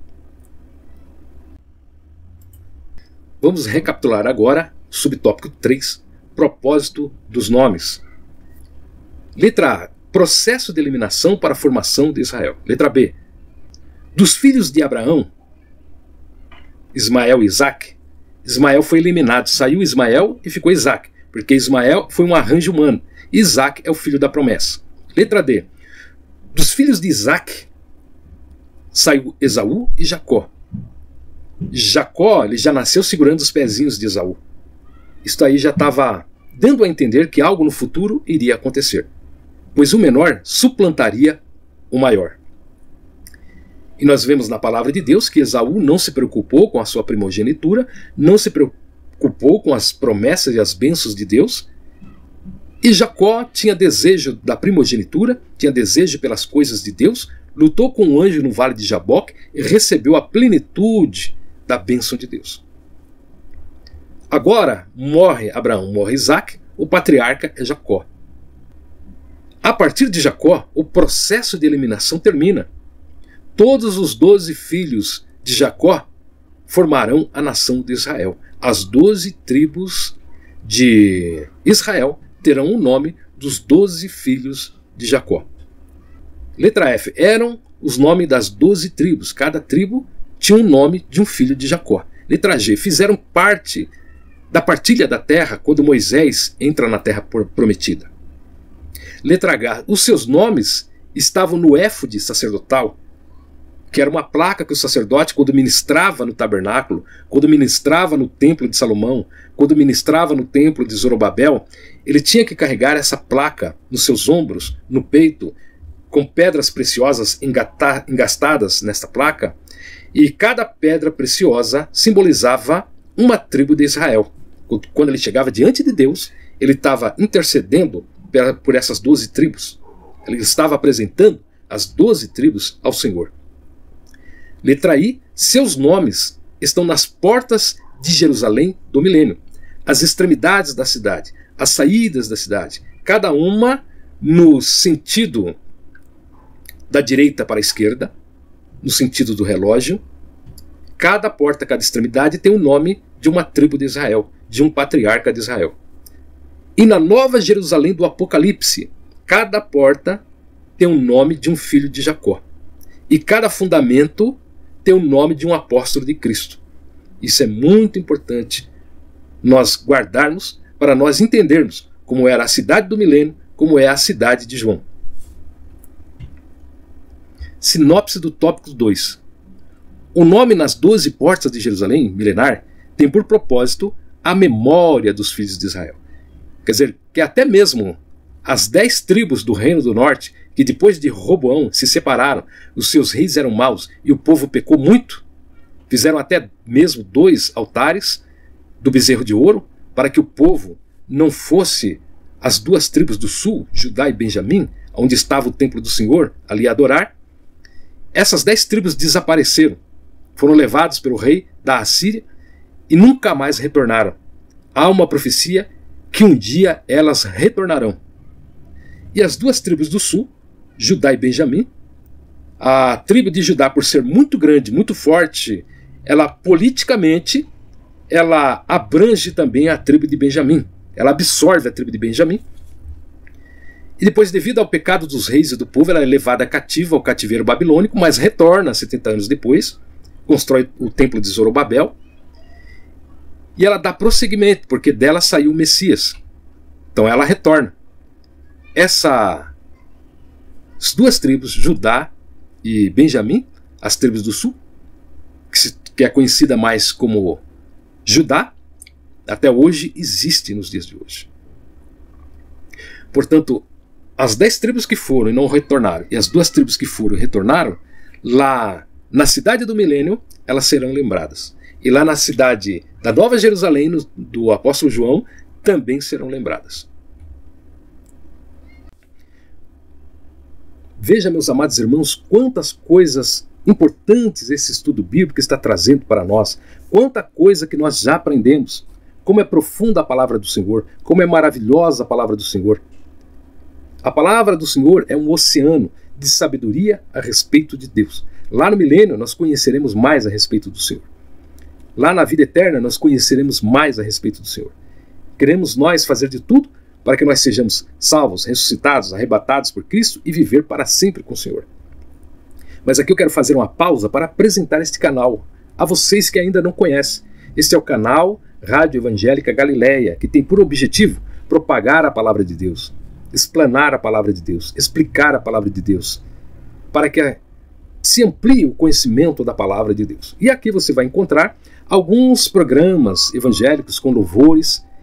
Vamos recapitular agora o subtópico três, propósito dos nomes. Letra A, processo de eliminação para a formação de Israel. Letra B, dos filhos de Abraão, Ismael e Isaque, Ismael foi eliminado, saiu Ismael e ficou Isaque, porque Ismael foi um arranjo humano, Isaque é o filho da promessa. Letra D, dos filhos de Isaque, saiu Esaú e Jacó. Jacó ele já nasceu segurando os pezinhos de Esaú. Isto aí já estava dando a entender que algo no futuro iria acontecer, pois o menor suplantaria o maior. E nós vemos na palavra de Deus que Esaú não se preocupou com a sua primogenitura, não se preocupou com as promessas e as bênçãos de Deus, e Jacó tinha desejo da primogenitura, tinha desejo pelas coisas de Deus, lutou com um anjo no vale de Jaboque e recebeu a plenitude da bênção de Deus. Agora morre Abraão, morre Isaac, o patriarca é Jacó. A partir de Jacó, o processo de eliminação termina. Todos os doze filhos de Jacó formarão a nação de Israel. As doze tribos de Israel terão o nome dos doze filhos de Jacó. Letra F. Eram os nomes das doze tribos. Cada tribo tinha um nome de um filho de Jacó. Letra G. Fizeram parte da partilha da terra quando Moisés entra na terra prometida. Letra H. Os seus nomes estavam no éfode sacerdotal, que era uma placa que o sacerdote, quando ministrava no tabernáculo, quando ministrava no templo de Salomão, quando ministrava no templo de Zorobabel, ele tinha que carregar essa placa nos seus ombros, no peito, com pedras preciosas engastadas nesta placa, e cada pedra preciosa simbolizava uma tribo de Israel. Quando ele chegava diante de Deus, ele estava intercedendo por essas doze tribos. Ele estava apresentando as doze tribos ao Senhor. Letra I. Seus nomes estão nas portas de Jerusalém do milênio, as extremidades da cidade, as saídas da cidade, cada uma no sentido da direita para a esquerda, no sentido do relógio. Cada porta, cada extremidade tem o nome de uma tribo de Israel, de um patriarca de Israel. E na Nova Jerusalém do Apocalipse, cada porta tem o nome de um filho de Jacó. E cada fundamento tem o nome de um apóstolo de Cristo. Isso é muito importante nós guardarmos para nós entendermos como era a cidade do milênio, como é a cidade de João. Sinopse do tópico dois. O nome nas doze portas de Jerusalém milenar tem por propósito a memória dos filhos de Israel. Quer dizer, que até mesmo as dez tribos do reino do norte, que depois de Roboão se separaram, os seus reis eram maus e o povo pecou muito, fizeram até mesmo dois altares do bezerro de ouro, para que o povo não fosse as duas tribos do sul, Judá e Benjamim, onde estava o templo do Senhor, ali a adorar. Essas dez tribos desapareceram, foram levados pelo rei da Assíria e nunca mais retornaram. Há uma profecia que um dia elas retornarão. E as duas tribos do sul, Judá e Benjamim, a tribo de Judá, por ser muito grande, muito forte, ela politicamente, ela abrange também a tribo de Benjamim. Ela absorve a tribo de Benjamim. E depois, devido ao pecado dos reis e do povo, ela é levada cativa ao cativeiro babilônico, mas retorna setenta anos depois, constrói o templo de Zorobabel, e ela dá prosseguimento, porque dela saiu o Messias. Então ela retorna. Essas duas tribos, Judá e Benjamim, as tribos do sul, que, se, que é conhecida mais como Judá, até hoje existe nos dias de hoje. Portanto, as dez tribos que foram e não retornaram, e as duas tribos que foram e retornaram, lá na cidade do milênio, elas serão lembradas. E lá na cidade da Nova Jerusalém, no, do apóstolo João, também serão lembradas. Veja, meus amados irmãos, quantas coisas importantes esse estudo bíblico está trazendo para nós. Quanta coisa que nós já aprendemos. Como é profunda a palavra do Senhor. Como é maravilhosa a palavra do Senhor. A palavra do Senhor é um oceano de sabedoria a respeito de Deus. Lá no milênio nós conheceremos mais a respeito do Senhor. Lá na vida eterna nós conheceremos mais a respeito do Senhor. Queremos nós fazer de tudo para que nós sejamos salvos, ressuscitados, arrebatados por Cristo e viver para sempre com o Senhor. Mas aqui eu quero fazer uma pausa para apresentar este canal a vocês que ainda não conhecem. Este é o canal Rádio Evangélica Galileia, que tem por objetivo propagar a palavra de Deus, explanar a palavra de Deus, explicar a palavra de Deus, para que se amplie o conhecimento da palavra de Deus. E aqui você vai encontrar alguns programas evangélicos com louvores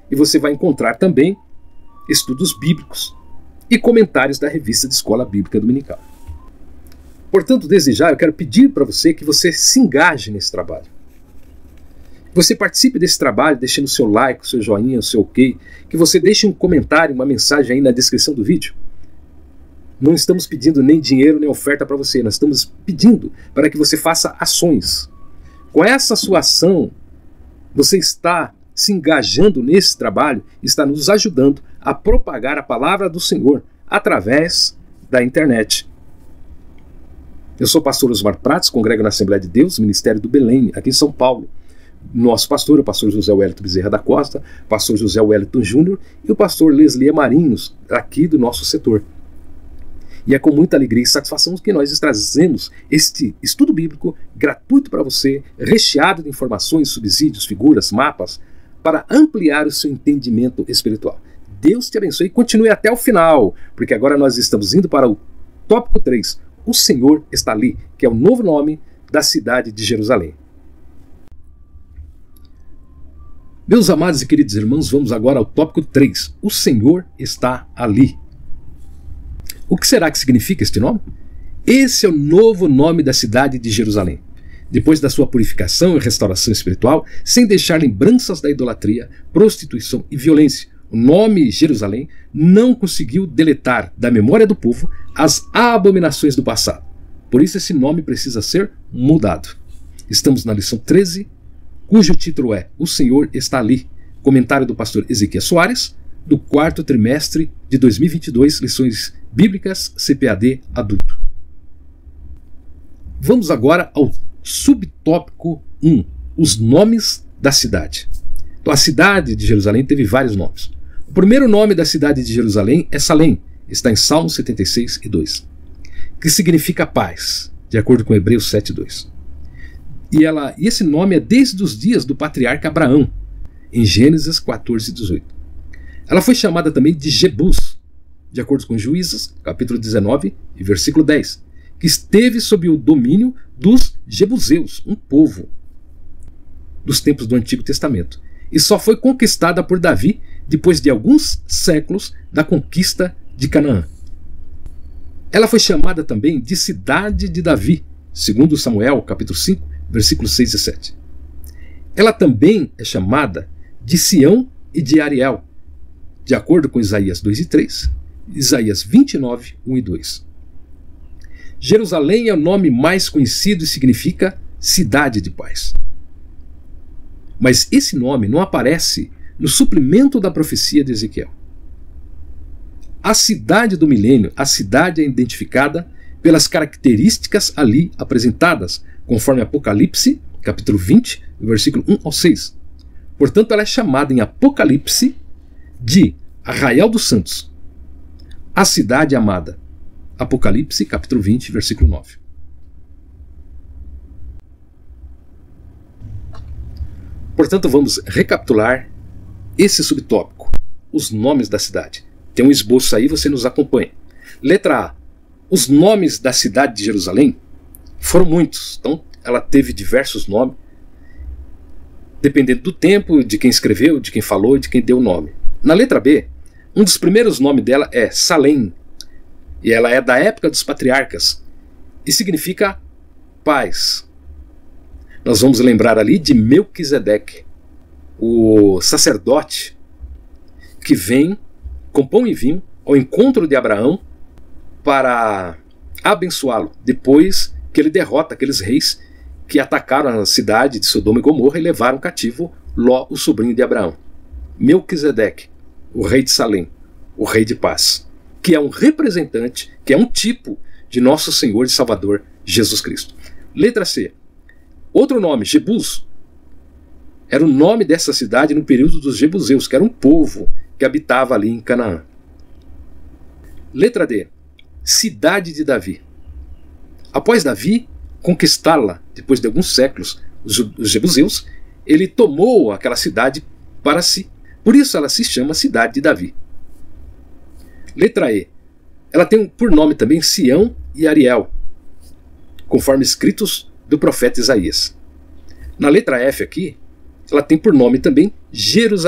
e você vai encontrar também estudos bíblicos e comentários da revista de Escola Bíblica Dominical. Portanto, desde já eu quero pedir para você que você se engaje nesse trabalho. Você participe desse trabalho deixando o seu like, o seu joinha, o seu ok, que você deixe um comentário, uma mensagem aí na descrição do vídeo. Não estamos pedindo nem dinheiro nem oferta para você, nós estamos pedindo para que você faça ações. Com essa sua ação, você está se engajando nesse trabalho, está nos ajudando a propagar a palavra do Senhor através da internet. Eu sou o pastor Osmar Prates, congrego na Assembleia de Deus, Ministério do Belém, aqui em São Paulo. Nosso pastor é o pastor José Wellington Bezerra da Costa, pastor José Wellington Júnior e o pastor Leslie Marinhos, aqui do nosso setor. E é com muita alegria e satisfação que nós trazemos este estudo bíblico gratuito para você, recheado de informações, subsídios, figuras, mapas, para ampliar o seu entendimento espiritual. Deus te abençoe e continue até o final, porque agora nós estamos indo para o tópico três. O Senhor está ali, que é o novo nome da cidade de Jerusalém. Meus amados e queridos irmãos, vamos agora ao tópico três. O Senhor está ali. O que será que significa este nome? Esse é o novo nome da cidade de Jerusalém. Depois da sua purificação e restauração espiritual, sem deixar lembranças da idolatria, prostituição e violência, o nome Jerusalém não conseguiu deletar da memória do povo as abominações do passado. Por isso esse nome precisa ser mudado. Estamos na lição treze, cujo título é O Senhor está ali. Comentário do pastor Ezequiel Soares, do quarto trimestre de dois mil e vinte e dois, lições bíblicas C P A D adulto. Vamos agora ao subtópico um, os nomes da cidade. Então, a cidade de Jerusalém teve vários nomes. O primeiro nome da cidade de Jerusalém é Salém, está em Salmo setenta e seis e dois, que significa paz, de acordo com Hebreus sete, dois. E, ela, e esse nome é desde os dias do patriarca Abraão, em Gênesis quatorze, dezoito. Ela foi chamada também de Jebus, de acordo com Juízes, capítulo dezenove e versículo dez, que esteve sob o domínio dos Jebuseus, um povo dos tempos do Antigo Testamento, e só foi conquistada por Davi depois de alguns séculos da conquista de Canaã. Ela foi chamada também de Cidade de Davi, segundo Samuel, capítulo cinco, versículos seis e sete. Ela também é chamada de Sião e de Ariel, de acordo com Isaías dois e três, Isaías vinte e nove, um e dois. Jerusalém é o nome mais conhecido e significa cidade de paz. Mas esse nome não aparece no suplemento da profecia de Ezequiel. A cidade do milênio, a cidade é identificada pelas características ali apresentadas, conforme Apocalipse, capítulo vinte, versículo um ao seis. Portanto, ela é chamada em Apocalipse de Arraial dos Santos, a cidade amada. Apocalipse, capítulo vinte, versículo nove. Portanto, vamos recapitular esse subtópico, os nomes da cidade. Tem um esboço aí, você nos acompanha. Letra A. Os nomes da cidade de Jerusalém foram muitos, então ela teve diversos nomes, dependendo do tempo, de quem escreveu, de quem falou e de quem deu o nome. Na letra B, um dos primeiros nomes dela é Salém, e ela é da época dos patriarcas, e significa paz. Nós vamos lembrar ali de Melquisedeque, o sacerdote que vem com pão e vinho ao encontro de Abraão para abençoá-lo, depois que ele derrota aqueles reis que atacaram a cidade de Sodoma e Gomorra e levaram cativo Ló, o sobrinho de Abraão. Melquisedeque, o rei de Salém, o rei de paz, que é um representante, que é um tipo de nosso Senhor e Salvador Jesus Cristo. Letra C. Outro nome, Jebus, era o nome dessa cidade no período dos Jebuseus, que era um povo que habitava ali em Canaã. Letra D. Cidade de Davi. Após Davi conquistá-la, depois de alguns séculos, os Jebuseus, ele tomou aquela cidade para si. Por isso ela se chama Cidade de Davi. Letra E. Ela tem por nome também Sião e Ariel, conforme escritos do profeta Isaías. Na letra F aqui, ela tem por nome também Jerusalém,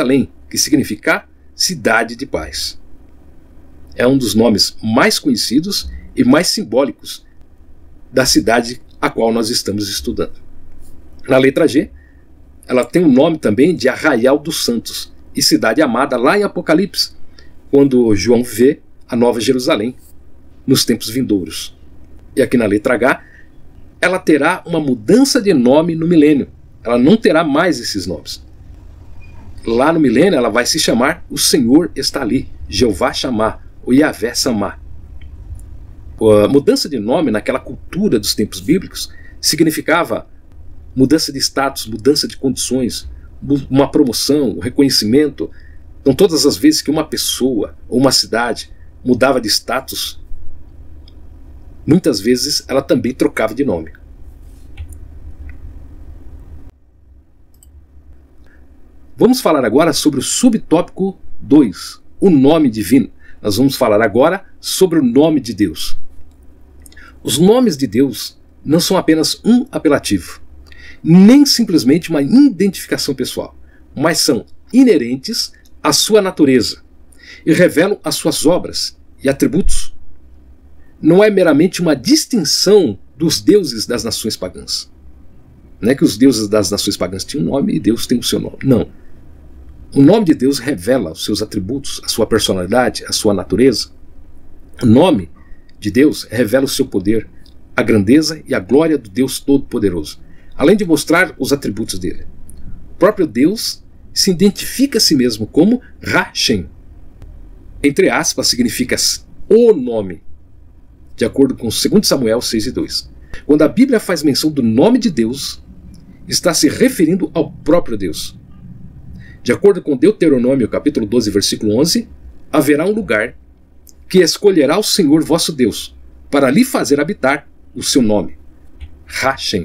que significa cidade de paz. É um dos nomes mais conhecidos e mais simbólicos da cidade a qual nós estamos estudando. Na letra G, ela tem o nome também de Arraial dos Santos e cidade amada lá em Apocalipse, quando João vê a Nova Jerusalém nos tempos vindouros. E aqui na letra H, ela terá uma mudança de nome no milênio. Ela não terá mais esses nomes. Lá no milênio ela vai se chamar O Senhor Está Ali, Jeová Shammah, ou Yahvé Samá. A mudança de nome naquela cultura dos tempos bíblicos significava mudança de status, mudança de condições, uma promoção, um reconhecimento. Então todas as vezes que uma pessoa ou uma cidade mudava de status, muitas vezes ela também trocava de nome. Vamos falar agora sobre o subtópico dois, o nome divino. Nós vamos falar agora sobre o nome de Deus. Os nomes de Deus não são apenas um apelativo, nem simplesmente uma identificação pessoal, mas são inerentes à sua natureza e revelam as suas obras e atributos. Não é meramente uma distinção dos deuses das nações pagãs. Não é que os deuses das nações pagãs tinham um nome e Deus tem o seu nome. Não. O nome de Deus revela os seus atributos, a sua personalidade, a sua natureza. O nome de Deus revela o seu poder, a grandeza e a glória do Deus Todo-Poderoso, além de mostrar os atributos dele. O próprio Deus se identifica a si mesmo como Hashem. Entre aspas, significa o nome, de acordo com dois Samuel seis e dois. Quando a Bíblia faz menção do nome de Deus, está se referindo ao próprio Deus. De acordo com Deuteronômio capítulo doze, versículo onze, haverá um lugar que escolherá o Senhor vosso Deus, para lhe fazer habitar o seu nome, Hashem.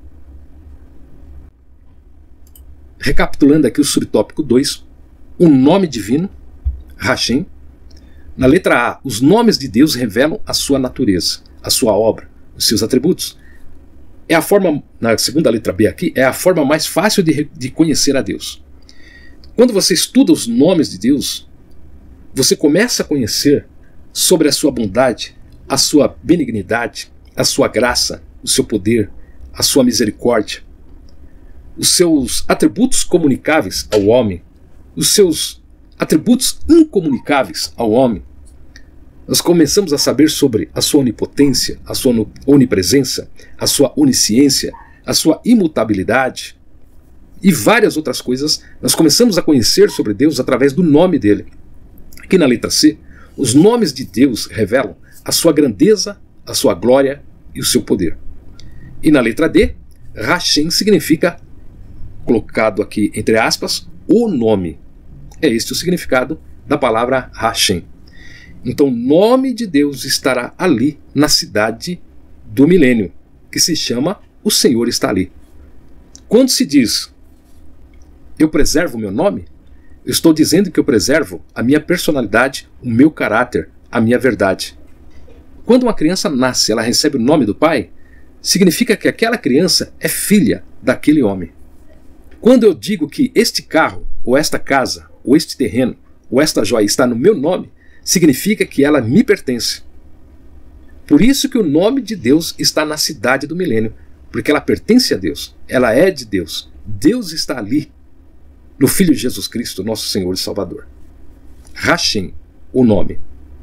Recapitulando aqui o subtópico dois, o nome divino, Hashem. Na letra A, os nomes de Deus revelam a sua natureza, a sua obra, os seus atributos. É a forma, na segunda letra B aqui, é a forma mais fácil de, de conhecer a Deus. Quando você estuda os nomes de Deus, você começa a conhecer sobre a sua bondade, a sua benignidade, a sua graça, o seu poder, a sua misericórdia, os seus atributos comunicáveis ao homem, os seus atributos incomunicáveis ao homem. Nós começamos a saber sobre a sua onipotência, a sua onipresença, a sua onisciência, a sua imutabilidade e várias outras coisas. Nós começamos a conhecer sobre Deus através do nome dele. Aqui na letra C, os nomes de Deus revelam a sua grandeza, a sua glória e o seu poder. E na letra D, Hashem significa, colocado aqui entre aspas, o nome. É este o significado da palavra Hashem. Então o nome de Deus estará ali na cidade do milênio, que se chama O Senhor Está Ali. Quando se diz, eu preservo o meu nome, eu estou dizendo que eu preservo a minha personalidade, o meu caráter, a minha verdade. Quando uma criança nasce, ela recebe o nome do pai, significa que aquela criança é filha daquele homem. Quando eu digo que este carro, ou esta casa, ou este terreno, ou esta joia está no meu nome, significa que ela me pertence. Por isso que o nome de Deus está na cidade do milênio, porque ela pertence a Deus, ela é de Deus. Deus está ali, no Filho Jesus Cristo, nosso Senhor e Salvador. Hashem, o nome.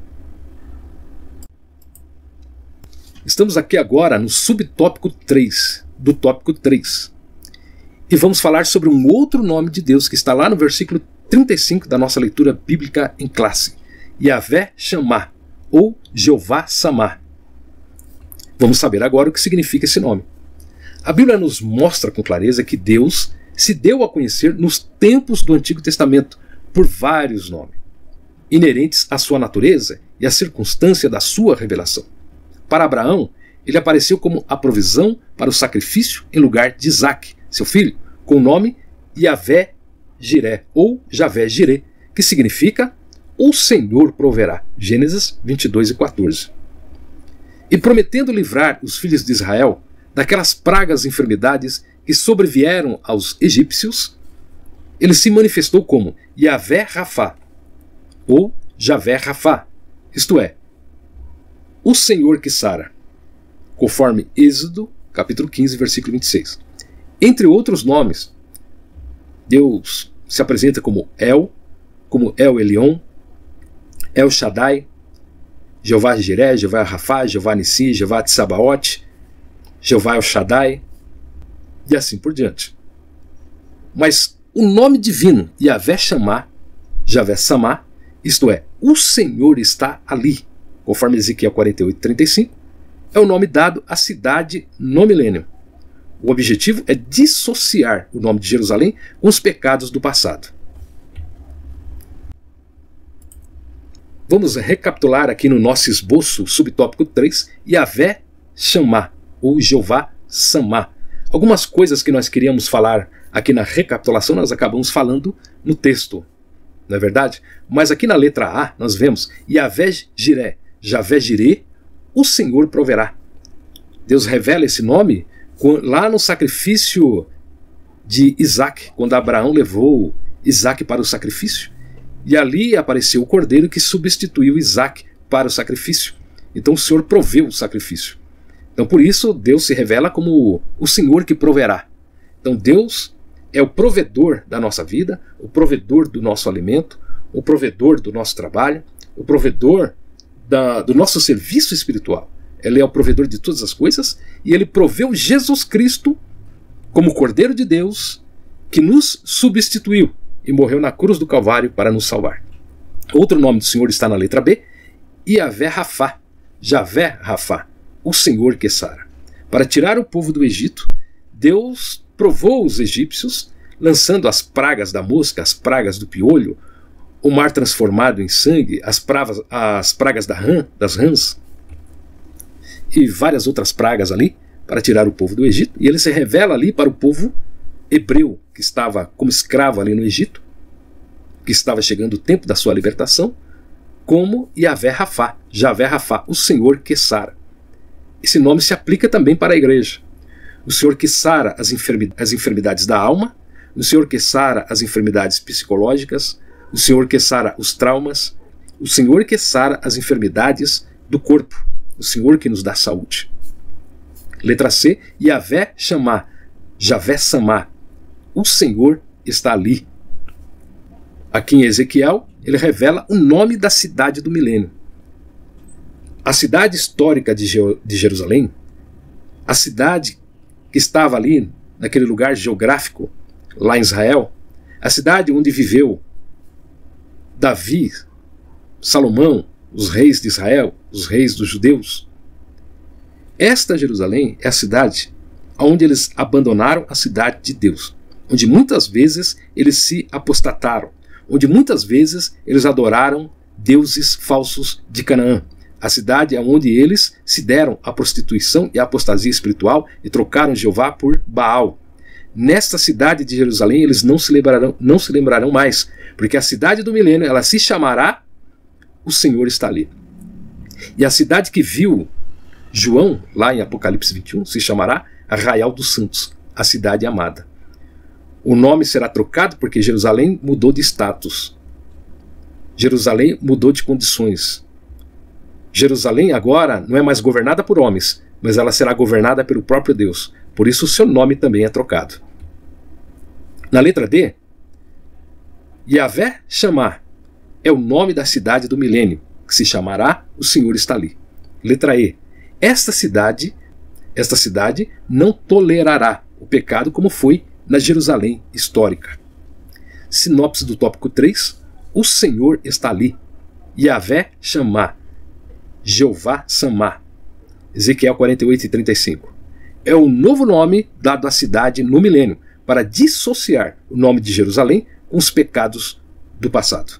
Estamos aqui agora no subtópico três, do tópico três. E vamos falar sobre um outro nome de Deus que está lá no versículo trinta e cinco da nossa leitura bíblica em classe. Yahvé Shammah, ou Jeová Samá. Vamos saber agora o que significa esse nome. A Bíblia nos mostra com clareza que Deus se deu a conhecer nos tempos do Antigo Testamento por vários nomes, inerentes à sua natureza e à circunstância da sua revelação. Para Abraão, ele apareceu como a provisão para o sacrifício em lugar de Isaac, seu filho, com o nome Yahvé Jiré, ou Javé Jiré, que significa o Senhor proverá. Gênesis vinte e dois e quatorze. E prometendo livrar os filhos de Israel daquelas pragas e enfermidades que sobrevieram aos egípcios, ele se manifestou como Yavé Rafá, ou Javé Rafá, isto é, o Senhor que sara, conforme Êxodo, capítulo quinze, versículo vinte e seis. Entre outros nomes, Deus se apresenta como El, como El Elyon, El Shaddai, Jeová Jiré, Jeová Rafá, Jeová Nissi, Jeová Tsabaote, Jeová El Shaddai, e assim por diante. Mas o nome divino, Yavé Chamá, Javé Samá, isto é, o Senhor está ali, conforme Ezequiel quarenta e oito, trinta e cinco, é o nome dado à cidade no milênio. O objetivo é dissociar o nome de Jerusalém com os pecados do passado. Vamos recapitular aqui no nosso esboço, subtópico três, Yavé Chamá, ou Jeová Samá. Algumas coisas que nós queríamos falar aqui na recapitulação, nós acabamos falando no texto, não é verdade? Mas aqui na letra A, nós vemos Yavé Jiré, Javé Jiré, o Senhor proverá. Deus revela esse nome lá no sacrifício de Isaac, quando Abraão levou Isaac para o sacrifício. E ali apareceu o cordeiro que substituiu Isaac para o sacrifício. Então o Senhor proveu o sacrifício. Então por isso Deus se revela como o Senhor que proverá. Então Deus é o provedor da nossa vida, o provedor do nosso alimento, o provedor do nosso trabalho, o provedor da, do nosso serviço espiritual. Ele é o provedor de todas as coisas e ele proveu Jesus Cristo como Cordeiro de Deus que nos substituiu e morreu na cruz do Calvário para nos salvar. Outro nome do Senhor está na letra B, Yavé Rafá, Javé Rafá, o Senhor que sara. Para tirar o povo do Egito, Deus provou os egípcios, lançando as pragas da mosca, as pragas do piolho, o mar transformado em sangue, as, pravas, as pragas da rã, das rãs, e várias outras pragas ali, para tirar o povo do Egito. E ele se revela ali para o povo hebreu, que estava como escravo ali no Egito, que estava chegando o tempo da sua libertação, como Yavé Rafá, Javé Rafá, o Senhor que sara. Esse nome se aplica também para a igreja. O Senhor que sara as, enfermi as enfermidades da alma, o Senhor que sara as enfermidades psicológicas, o Senhor que sara os traumas, o Senhor que sara as enfermidades do corpo, o Senhor que nos dá saúde. Letra C, Yavé Chamá, Javé Samá, o Senhor está ali. Aqui em Ezequiel, ele revela o nome da cidade do milênio. A cidade histórica de, Je de Jerusalém, a cidade que estava ali, naquele lugar geográfico, lá em Israel, a cidade onde viveu Davi, Salomão, os reis de Israel, os reis dos judeus. Esta Jerusalém é a cidade onde eles abandonaram a cidade de Deus, onde muitas vezes eles se apostataram, onde muitas vezes eles adoraram deuses falsos de Canaã. A cidade é onde eles se deram à prostituição e à apostasia espiritual e trocaram Jeová por Baal. Nesta cidade de Jerusalém eles não se lembrarão, não se lembrarão mais, porque a cidade do milênio ela se chamará O Senhor está ali. E a cidade que viu João, lá em Apocalipse vinte e um, se chamará Arraial dos Santos, a cidade amada. O nome será trocado porque Jerusalém mudou de status. Jerusalém mudou de condições. Jerusalém agora não é mais governada por homens, mas ela será governada pelo próprio Deus. Por isso o seu nome também é trocado. Na letra D, Yavé Chamá é o nome da cidade do milênio, que se chamará O Senhor está ali. Letra E, esta cidade, esta cidade não tolerará o pecado como foi na Jerusalém histórica. Sinopse do tópico três, o Senhor está ali. Yavé Chamá, Jeová Samá. Ezequiel quarenta e oito e trinta e cinco. É o novo nome dado à cidade no milênio, para dissociar o nome de Jerusalém com os pecados do passado.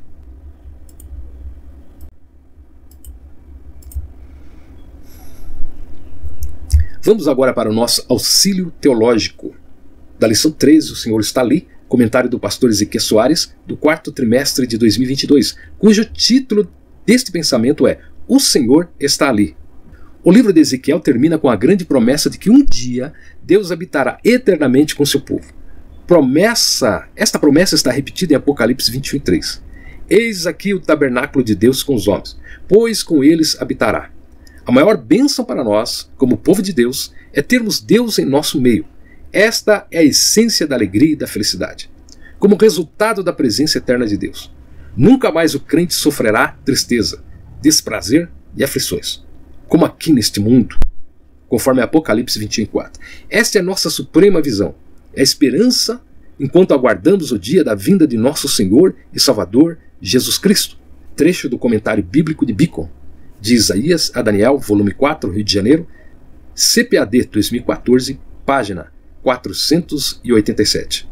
Vamos agora para o nosso auxílio teológico. Da lição treze, o Senhor está ali, comentário do pastor Ezequiel Soares, do quarto trimestre de dois mil e vinte e dois, cujo título deste pensamento é O Senhor está ali. O livro de Ezequiel termina com a grande promessa de que um dia Deus habitará eternamente com seu povo. promessa, esta promessa está repetida em Apocalipse vinte e um, três. Eis aqui o tabernáculo de Deus com os homens, pois com eles habitará. A maior bênção para nós, como povo de Deus, é termos Deus em nosso meio. Esta é a essência da alegria e da felicidade. Como resultado da presença eterna de Deus, nunca mais o crente sofrerá tristeza, desprazer e aflições, como aqui neste mundo, conforme Apocalipse vinte e um, quatro. Esta é a nossa suprema visão, é a esperança enquanto aguardamos o dia da vinda de nosso Senhor e Salvador Jesus Cristo. Trecho do comentário bíblico de Beacon, de Isaías a Daniel, volume quatro, Rio de Janeiro, C P A D dois mil e quatorze, página quatrocentos e oitenta e sete.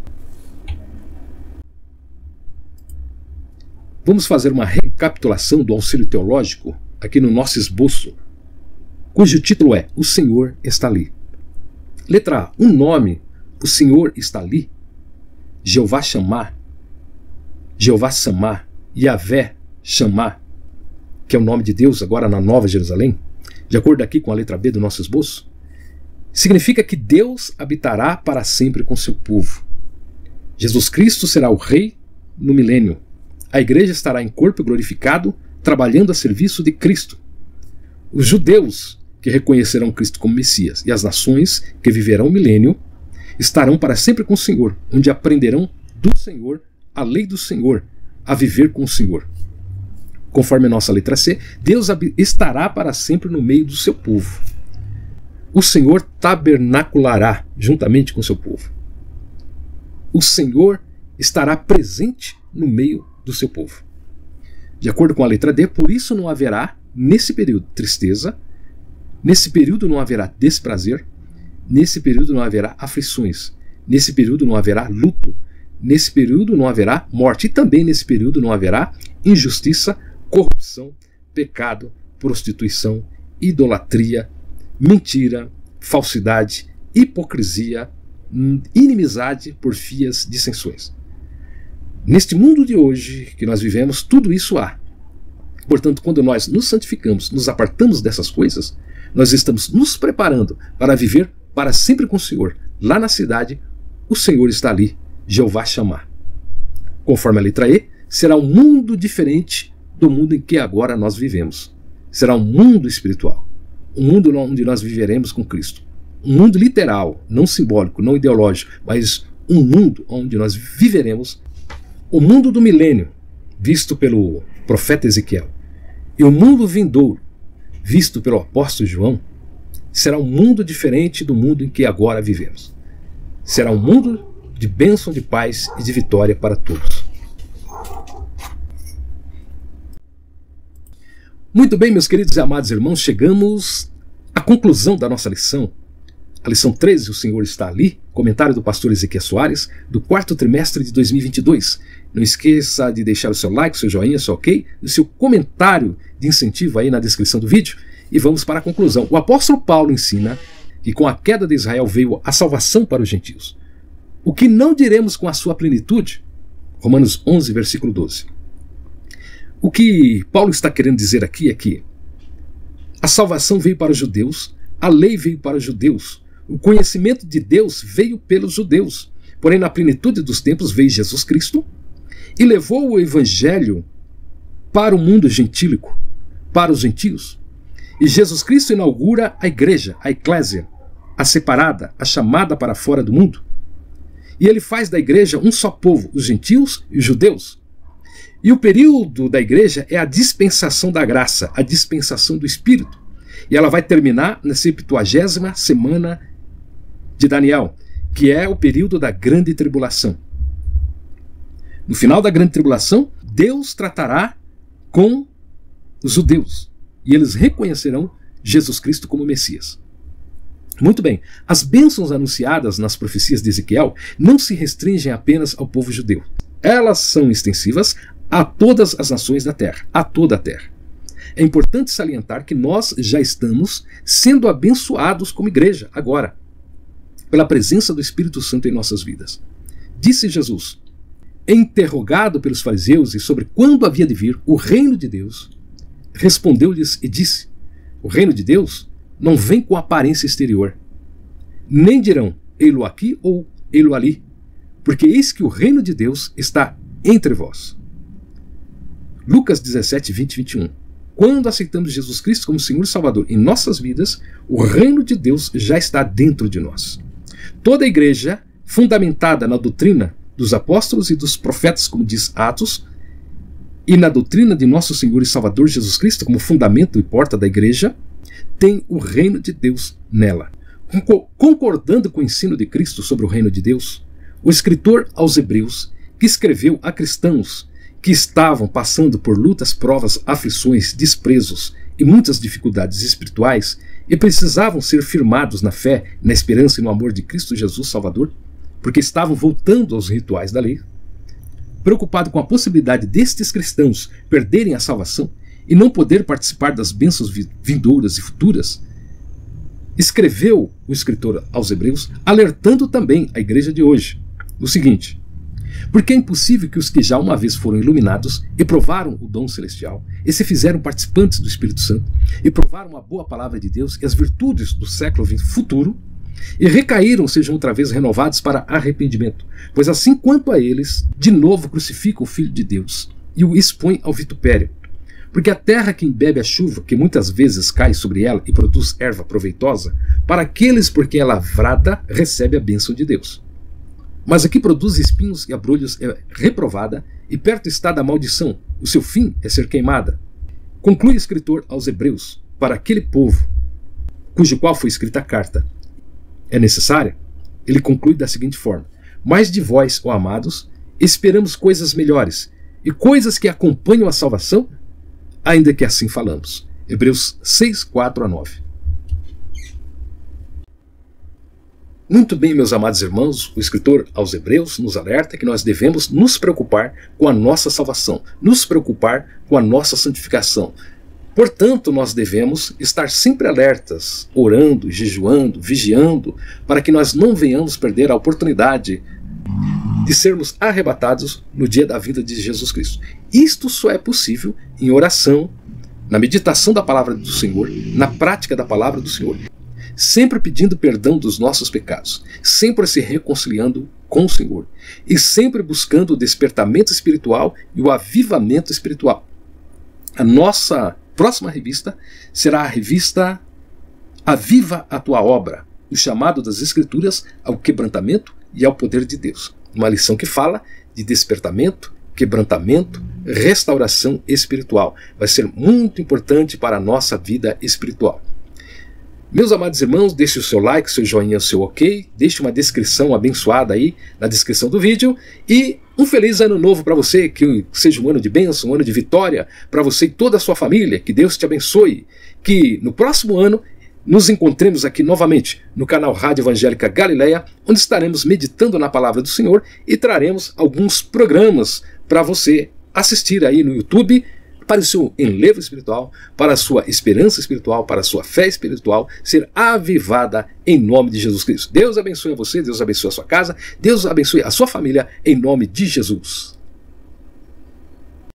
Vamos fazer uma recapitulação do auxílio teológico aqui no nosso esboço, cujo título é O Senhor está ali. Letra A. Um nome, o Senhor está ali. Jeová Chamar, Jeová Samar, Yavé Chamar, que é o nome de Deus agora na Nova Jerusalém, de acordo aqui com a letra B do nosso esboço, significa que Deus habitará para sempre com seu povo. Jesus Cristo será o Rei no milênio. A igreja estará em corpo glorificado, trabalhando a serviço de Cristo. Os judeus, que reconhecerão Cristo como Messias, e as nações, que viverão o milênio, estarão para sempre com o Senhor, onde aprenderão do Senhor a lei do Senhor, a viver com o Senhor. Conforme a nossa letra C, Deus estará para sempre no meio do seu povo. O Senhor tabernaculará juntamente com o seu povo. O Senhor estará presente no meio do seu povo. De acordo com a letra D, por isso não haverá, nesse período, tristeza, nesse período não haverá desprazer, nesse período não haverá aflições, nesse período não haverá luto, nesse período não haverá morte, e também nesse período não haverá injustiça, corrupção, pecado, prostituição, idolatria, mentira, falsidade, hipocrisia, inimizade, porfias, dissensões. Neste mundo de hoje que nós vivemos, tudo isso há. Portanto, quando nós nos santificamos, nos apartamos dessas coisas, nós estamos nos preparando para viver para sempre com o Senhor. Lá na cidade, o Senhor está ali, Jeová Chamar. Conforme a letra E, será um mundo diferente do mundo em que agora nós vivemos. Será um mundo espiritual. Um mundo onde nós viveremos com Cristo. Um mundo literal, não simbólico, não ideológico, mas um mundo onde nós viveremos o mundo do milênio, visto pelo profeta Ezequiel, e o mundo vindouro, visto pelo apóstolo João, será um mundo diferente do mundo em que agora vivemos. Será um mundo de bênção, de paz e de vitória para todos. Muito bem, meus queridos e amados irmãos, chegamos à conclusão da nossa lição. A lição treze, o Senhor está ali, comentário do pastor Ezequiel Soares, do quarto trimestre de dois mil e vinte e dois. Não esqueça de deixar o seu like, o seu joinha, o seu ok, o seu comentário de incentivo aí na descrição do vídeo. E vamos para a conclusão. O apóstolo Paulo ensina que com a queda de Israel veio a salvação para os gentios. O que não diremos com a sua plenitude? Romanos onze, versículo doze. O que Paulo está querendo dizer aqui é que a salvação veio para os judeus, a lei veio para os judeus, o conhecimento de Deus veio pelos judeus. Porém, na plenitude dos tempos veio Jesus Cristo e levou o evangelho para o mundo gentílico, para os gentios. E Jesus Cristo inaugura a igreja, a eclésia, a separada, a chamada para fora do mundo. E ele faz da igreja um só povo, os gentios e os judeus. E o período da igreja é a dispensação da graça, a dispensação do Espírito. E ela vai terminar na septuagésima semana de Daniel, que é o período da grande tribulação. No final da grande tribulação, Deus tratará com os judeus e eles reconhecerão Jesus Cristo como Messias. Muito bem, as bênçãos anunciadas nas profecias de Ezequiel não se restringem apenas ao povo judeu. Elas são extensivas a todas as nações da terra, a toda a terra. É importante salientar que nós já estamos sendo abençoados como igreja agora, pela presença do Espírito Santo em nossas vidas. Disse Jesus, interrogado pelos fariseus e sobre quando havia de vir o reino de Deus, respondeu-lhes e disse, o reino de Deus não vem com aparência exterior, nem dirão, ei-lo aqui ou ei-lo ali, porque eis que o reino de Deus está entre vós. Lucas dezessete, vinte e vinte e um. Quando aceitamos Jesus Cristo como Senhor e Salvador em nossas vidas, o reino de Deus já está dentro de nós. Toda a igreja, fundamentada na doutrina dos apóstolos e dos profetas, como diz Atos, e na doutrina de nosso Senhor e Salvador Jesus Cristo como fundamento e porta da igreja, tem o reino de Deus nela. Concordando com o ensino de Cristo sobre o reino de Deus, o escritor aos Hebreus, que escreveu a cristãos que estavam passando por lutas, provas, aflições, desprezos e muitas dificuldades espirituais e precisavam ser firmados na fé, na esperança e no amor de Cristo Jesus Salvador, porque estavam voltando aos rituais da lei, preocupado com a possibilidade destes cristãos perderem a salvação e não poder participar das bênçãos vindouras e futuras, escreveu o escritor aos Hebreus, alertando também a igreja de hoje, o seguinte: porque é impossível que os que já uma vez foram iluminados e provaram o dom celestial, e se fizeram participantes do Espírito Santo, e provaram a boa palavra de Deus e as virtudes do século futuro, e recaíram, sejam outra vez renovados para arrependimento, pois assim quanto a eles, de novo crucificam o Filho de Deus, e o expõem ao vitupério. Porque a terra que embebe a chuva, que muitas vezes cai sobre ela e produz erva proveitosa, para aqueles por quem é lavrada, recebe a bênção de Deus. Mas a que produz espinhos e abrolhos é reprovada, e perto está da maldição, o seu fim é ser queimada. Conclui o escritor aos Hebreus, para aquele povo, cujo qual foi escrita a carta, é necessária, ele conclui da seguinte forma: mas de vós, ó amados, esperamos coisas melhores, e coisas que acompanham a salvação, ainda que assim falamos. Hebreus seis, quatro a nove. Muito bem, meus amados irmãos, o escritor aos Hebreus nos alerta que nós devemos nos preocupar com a nossa salvação, nos preocupar com a nossa santificação. Portanto, nós devemos estar sempre alertas, orando, jejuando, vigiando, para que nós não venhamos perder a oportunidade de sermos arrebatados no dia da vinda de Jesus Cristo. Isto só é possível em oração, na meditação da palavra do Senhor, na prática da palavra do Senhor, sempre pedindo perdão dos nossos pecados, sempre se reconciliando com o Senhor e sempre buscando o despertamento espiritual e o avivamento espiritual. A nossa próxima revista será a revista Aviva a Tua Obra, o chamado das Escrituras ao quebrantamento e ao poder de Deus. Uma lição que fala de despertamento, quebrantamento, restauração espiritual. Vai ser muito importante para a nossa vida espiritual. Meus amados irmãos, deixe o seu like, seu joinha, o seu ok, deixe uma descrição abençoada aí na descrição do vídeo e um feliz ano novo para você, que seja um ano de bênção, um ano de vitória para você e toda a sua família, que Deus te abençoe, que no próximo ano nos encontremos aqui novamente no canal Rádio Evangélica Galileia, onde estaremos meditando na palavra do Senhor e traremos alguns programas para você assistir aí no YouTube, para o seu enlevo espiritual, para a sua esperança espiritual, para a sua fé espiritual ser avivada em nome de Jesus Cristo. Deus abençoe a você, Deus abençoe a sua casa, Deus abençoe a sua família em nome de Jesus.